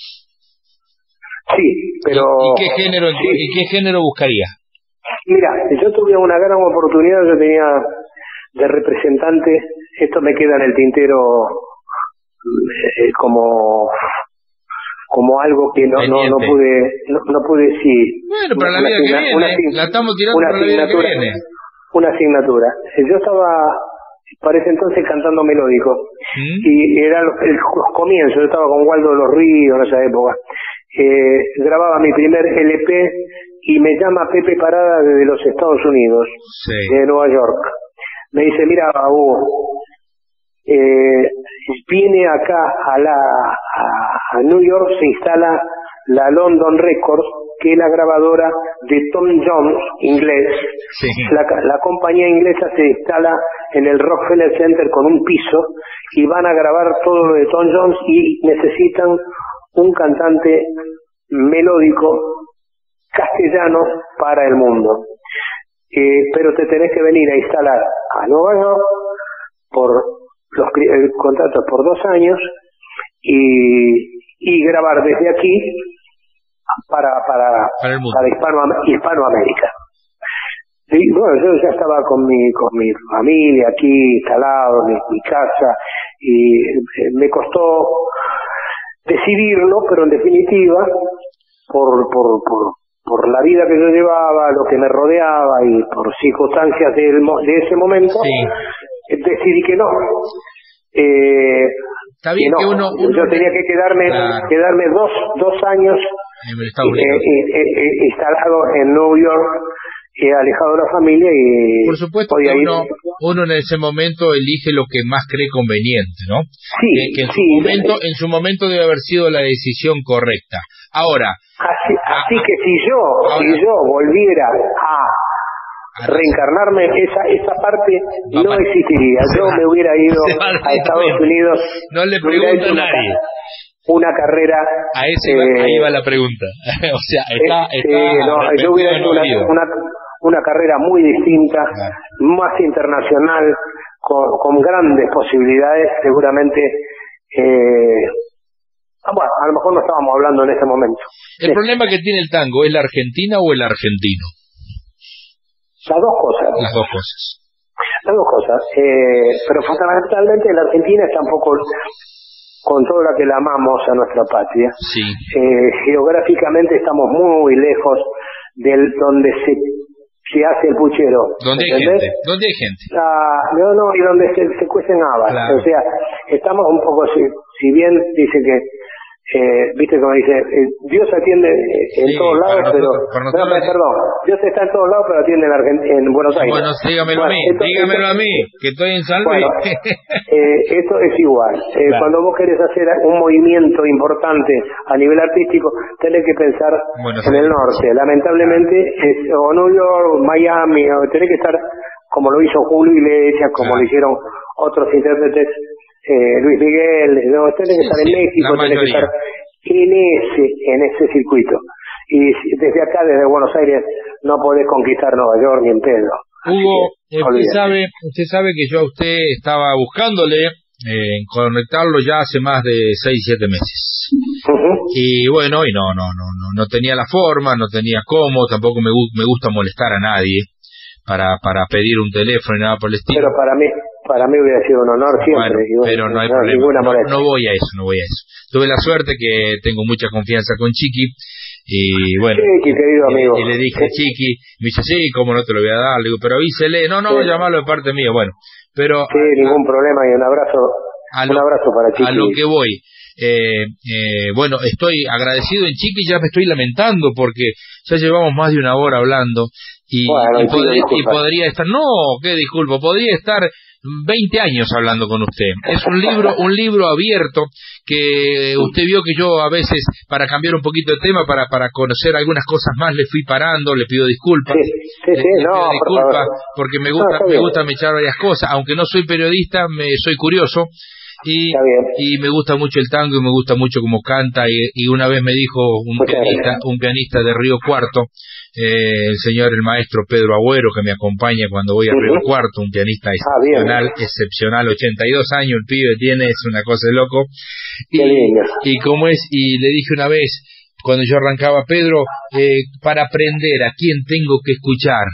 Sí, pero... ¿Y, y qué género, sí. ¿y qué género buscaría? Mira, yo tuve una gran oportunidad, yo tenía de representante, esto me queda en el tintero eh, como como algo que no no, no pude no, no pude sí bueno para la vida que viene una, la estamos tirando una para la vida que viene una asignatura. Yo estaba para ese entonces cantando melódico, ¿Mm? y era los, el, los comienzos, yo estaba con Waldo de los Ríos en esa época, eh, grababa mi primer L P y me llama Pepe Parada desde los Estados Unidos, sí. de Nueva York. Me dice, mira, Hugo, eh, viene acá a la a, a New York, se instala la London Records, que es la grabadora de Tom Jones, inglés. Sí. La, la compañía inglesa se instala en el Rockefeller Center con un piso y van a grabar todo lo de Tom Jones y necesitan un cantante melódico castellano para el mundo. Eh, pero te tenés que venir a instalar a Nueva York por los el contrato es por dos años y, y grabar desde aquí para para para, el mundo. para Hispano, Hispanoamérica. Y bueno, yo ya estaba con mi con mi familia aquí instalado en mi casa y eh, me costó decidirlo, pero en definitiva por por por por la vida que yo llevaba, lo que me rodeaba y por circunstancias del, de ese momento, sí. decidí que no. Eh, Está bien que, no. que uno, uno yo tenía que quedarme claro. quedarme dos dos años eh, eh, eh, instalado en New York, eh, alejado de la familia y por supuesto que uno, uno en ese momento elige lo que más cree conveniente, ¿no? Sí, eh, que en sí, su momento en su momento debe haber sido la decisión correcta. Ahora así, así a, que si yo ahora, si yo volviera a reencarnarme, esa esa parte no papá, existiría. Yo va, me hubiera ido a, a Estados Unidos. No le pregunto a nadie. Una carrera. A ese eh, va, ahí va la pregunta. O sea, está, eh, está eh, no, yo hubiera hecho una, una, una carrera muy distinta, claro. más internacional, con, con grandes posibilidades, seguramente. Eh, bueno, a lo mejor no estábamos hablando en ese momento. El sí. problema que tiene el tango, ¿es la Argentina o el argentino? Las dos cosas. Las dos cosas. Las dos cosas. Eh, pero fundamentalmente la Argentina está un poco, con todo lo que la amamos a nuestra patria, sí. eh, geográficamente estamos muy lejos del donde se se hace el puchero. ¿Dónde hay gente? ¿Dónde hay gente? Ah, no, no, y donde se, se cuecen habas. Claro. O sea, estamos un poco, si, si bien dice que, eh, viste como dice, eh, Dios atiende en sí, todos lados, nosotros, pero, nosotros, no, perdón, Dios está en todos lados, pero atiende en, Argent en Buenos Aires. Bueno, dígamelo bueno, a mí, esto, dígamelo esto, a mí, que estoy en San Luis. Bueno, eh, esto es igual. Eh, claro. Cuando vos querés hacer un movimiento importante a nivel artístico, tenés que pensar bueno, en el norte. Lamentablemente, es, o New York, Miami, o tenés que estar como lo hizo Julio Iglesias, como claro. lo hicieron otros intérpretes, eh, Luis Miguel, no, tenés que sí, estar en sí, México, tenés que estar en ese, en ese circuito. Y desde acá, desde Buenos Aires, no podés conquistar Nueva York ni en pedo. Hugo, que, usted sabe, usted sabe que yo a usted estaba buscándole eh, conectarlo ya hace más de seis, siete meses. Uh-huh. Y bueno, y no, no, no, no, no tenía la forma, no tenía cómo, tampoco me, me gusta molestar a nadie para para pedir un teléfono y nada por el estilo. Pero para mí, para mí hubiera sido un honor siempre. Bueno, bueno, pero no hay no, problema, no, no voy a eso, no voy a eso. Tuve la suerte que tengo mucha confianza con Chiqui. Y bueno, Chiqui, querido y, amigo. y le dije, sí. Chiqui, me dice, sí, cómo no te lo voy a dar, le digo, pero avísele, no, no, sí. llamalo de parte mía, bueno, pero... Sí, a, ningún problema, y un abrazo, lo, un abrazo para Chiqui. A lo que voy, eh, eh, bueno, estoy agradecido en Chiqui, ya me estoy lamentando porque ya llevamos más de una hora hablando, y, bueno, y, podría, y podría estar, no, qué disculpo, podría estar veinte años hablando con usted. Es un libro, un libro abierto que usted vio que yo a veces, para cambiar un poquito de tema, para para conocer algunas cosas más, le fui parando, le pido disculpas. Sí, sí, le, sí, le no, pido disculpas porque me gusta, no, me gusta mechar varias cosas, aunque no soy periodista, me soy curioso. Y, y me gusta mucho el tango y me gusta mucho cómo canta y, y una vez me dijo un Muchas pianista, gracias. un pianista de Río Cuarto, eh, el señor, el maestro Pedro Agüero, que me acompaña cuando voy a uh-huh. Río Cuarto, un pianista excepcional, ah, excepcional, ochenta y dos años el pibe tiene, es una cosa de loco. Y, y como es, y le dije una vez, cuando yo arrancaba, Pedro, eh, para aprender, ¿a quién tengo que escuchar?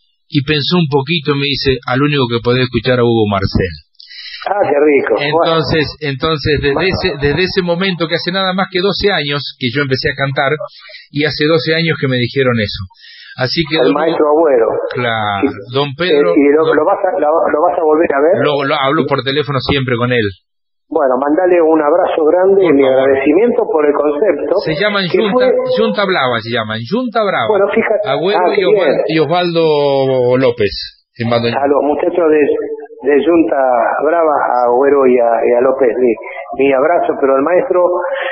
Y pensó un poquito y me dice, al único que podés escuchar a Hugo Marcel. Ah, qué rico. Entonces, bueno. entonces desde bueno. ese desde ese momento, que hace nada más que doce años que yo empecé a cantar, y hace doce años que me dijeron eso. Así que el don, maestro Agüero. Claro, y, don Pedro. Eh, ¿Y lo, don, lo, vas a, lo, lo vas a volver a ver? Lo, lo hablo por teléfono siempre con él. Bueno, mandale un abrazo grande y mi agradecimiento por el concepto. Se llaman Junta, fue... Junta Brava, se llaman Junta Brava. Bueno, fíjate. Agüero ah, y, Osvaldo, y Osvaldo López. En a los muchachos de, de Junta Brava, a Agüero y a, y a López, mi, mi abrazo, pero el maestro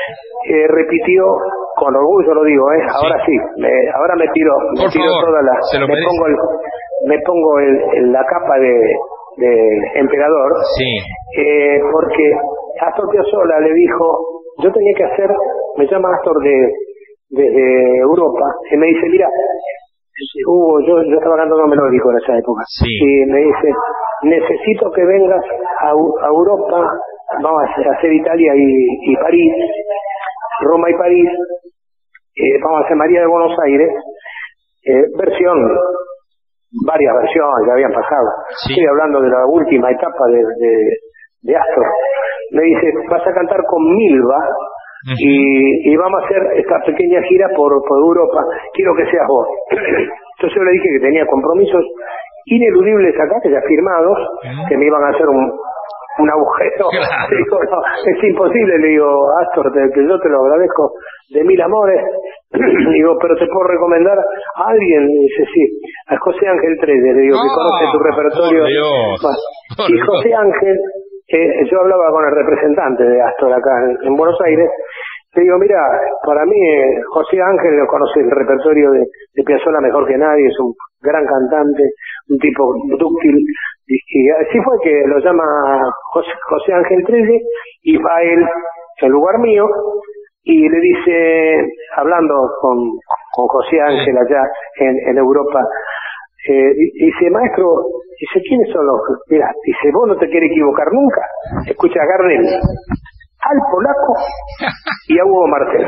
eh, repitió, con orgullo lo digo, eh, ahora sí, sí me, ahora me tiro, me Por tiro favor, toda la, se lo me merece. pongo, el, me pongo el, el, la capa de, de emperador, sí. eh, porque Astor Piazzolla le dijo, yo tenía que hacer, me llama Astor de desde Europa, y me dice, mira, Hugo, yo, yo estaba cantando melódico en esa época. Sí. Y me dice, necesito que vengas a, a Europa, vamos a hacer Italia y, y París, Roma y París, eh, vamos a hacer María de Buenos Aires, eh, versión, varias versiones ya habían pasado. Sí. Estoy hablando de la última etapa de, de, de Astor. Me dice, vas a cantar con Milva, uh-huh. y, y vamos a hacer esta pequeña gira por, por Europa, quiero que seas vos. Entonces yo le dije que tenía compromisos ineludibles acá, que ya firmados, uh-huh. que me iban a hacer un, un agujero. Claro. Digo, no, es imposible, le digo, Astor, te, que yo te lo agradezco de mil amores. Digo, pero te puedo recomendar a alguien. Y dice, sí, a José Ángel Trelle, le digo, oh, que conoce tu repertorio. Por Dios, por y José Dios. Ángel, eh, yo hablaba con el representante de Astor acá en, en Buenos Aires. Le digo, mira, para mí eh, José Ángel conoce el repertorio de, de Piazzolla mejor que nadie, es un gran cantante, un tipo dúctil, y, y así fue que lo llama José, José Ángel Trelle, y va él en lugar mío, y le dice, hablando con, con José Ángel allá en, en Europa, eh, dice, maestro, dice, ¿quiénes son los? Mira, dice, vos no te quieres equivocar nunca, escucha, Gardel, al polaco y a Hugo Martel.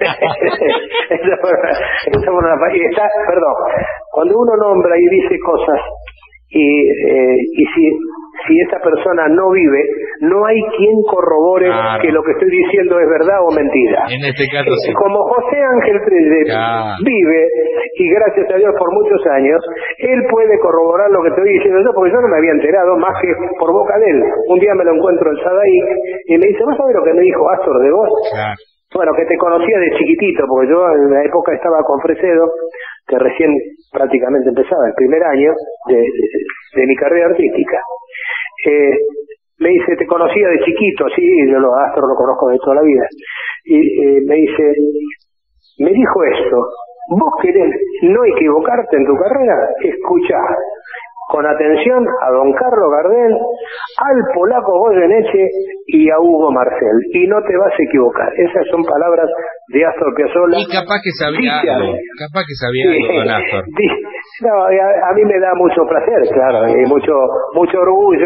Esa fue, esa fue una, y está, perdón, cuando uno nombra y dice cosas y eh, y si si esa persona no vive, no hay quien corrobore claro. que lo que estoy diciendo es verdad o mentira. En este caso sí. Como José Ángel Trelle claro. vive, y gracias a Dios por muchos años, él puede corroborar lo que estoy diciendo yo, porque yo no me había enterado más que por boca de él. Un día me lo encuentro en Sadaí y me dice, ¿vas a ver lo que me dijo Astor de vos? Claro. Bueno, que te conocía de chiquitito, porque yo en la época estaba con Fresedo, que recién prácticamente empezaba el primer año de, de, de mi carrera artística. Eh, me dice, te conocía de chiquito, sí, yo los Astor lo conozco de toda la vida. Y eh, me dice, me dijo esto, vos querés no equivocarte en tu carrera, escuchá con atención a don Carlos Gardel, al polaco Goyeneche y a Hugo Martel, y no te vas a equivocar. Esas son palabras de Astor Piazzolla. Y capaz que sabía Dice, algo, capaz que sabía sí, algo con Astor. No, a, a mí me da mucho placer, claro, y mucho mucho orgullo,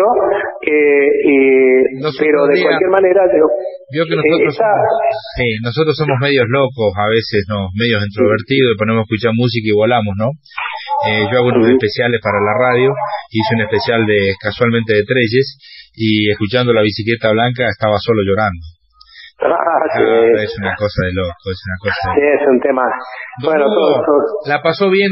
eh, y, pero de diga, cualquier manera yo, vio que nosotros, eh, está, somos, sí, nosotros somos medios locos, a veces no, medios introvertidos, y ponemos a escuchar música y volamos, ¿no? Eh, yo hago unos uh-huh. especiales para la radio, hice un especial de casualmente de Trelles, y escuchando La Bicicleta Blanca estaba solo llorando. Ah, sí. Ah, es una cosa de loco, es una cosa de... Sí, es un tema. Bueno, todo, todo. ¿La pasó bien?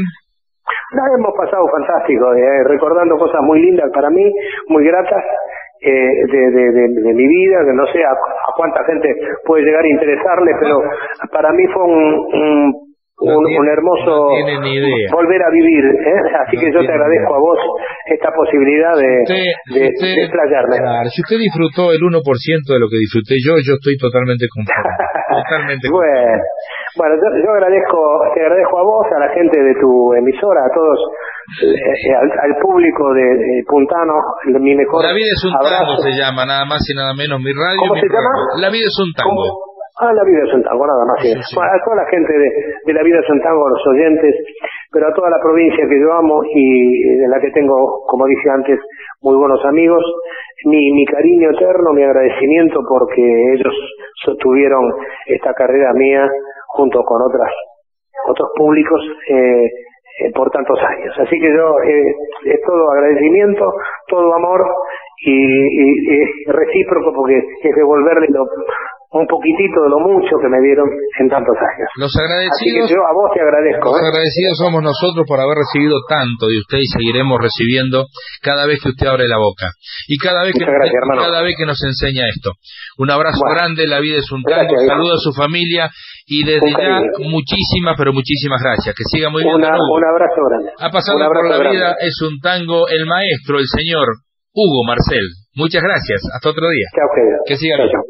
La hemos pasado fantástico, eh, recordando cosas muy lindas para mí, muy gratas, eh, de, de, de, de mi vida, que no sé a, a cuánta gente puede llegar a interesarle, pero para mí fue un, un, no un, tiene, un hermoso no ni idea. volver a vivir, ¿eh? Así no que yo te agradezco a vos esta posibilidad de, usted, de, usted, de explayarme. Claro, si usted disfrutó el uno por ciento de lo que disfruté yo, yo estoy totalmente conforme. totalmente bueno, conforme. Bueno, yo, yo agradezco, te agradezco a vos, a la gente de tu emisora, a todos, eh, al, al público de, de Puntano, mi mejor La vida es un abrazo. tango se llama, nada más y nada menos, mi radio. ¿Cómo mi se llama? radio. La vida es un tango. ¿Cómo? Ah, La vida es un tango, nada más. Sí, sí. Bueno, a toda la gente de, de La vida es un tango, a los oyentes, pero a toda la provincia que yo amo y de la que tengo, como dije antes, muy buenos amigos, mi, mi cariño eterno, mi agradecimiento porque ellos sostuvieron esta carrera mía junto con otras otros públicos eh, eh, por tantos años. Así que yo eh, es todo agradecimiento, todo amor y, y, y recíproco porque es devolverle lo, un poquitito de lo mucho que me dieron en tantos años. Los agradecidos, así que yo a vos te agradezco. Los ¿eh? agradecidos somos nosotros por haber recibido tanto de usted y seguiremos recibiendo cada vez que usted abre la boca y cada vez que gracias, nos, cada vez que nos enseña esto. Un abrazo bueno, grande, La vida es un tango, saludo a su familia y desde ya muchísimas pero muchísimas gracias. Que siga muy bien. Una, un abrazo grande. Ha pasado por La vida grande. Es un tango el maestro, el señor Hugo Martel. Muchas gracias. Hasta otro día. Chao, querido. Que siga chao, bien. chao.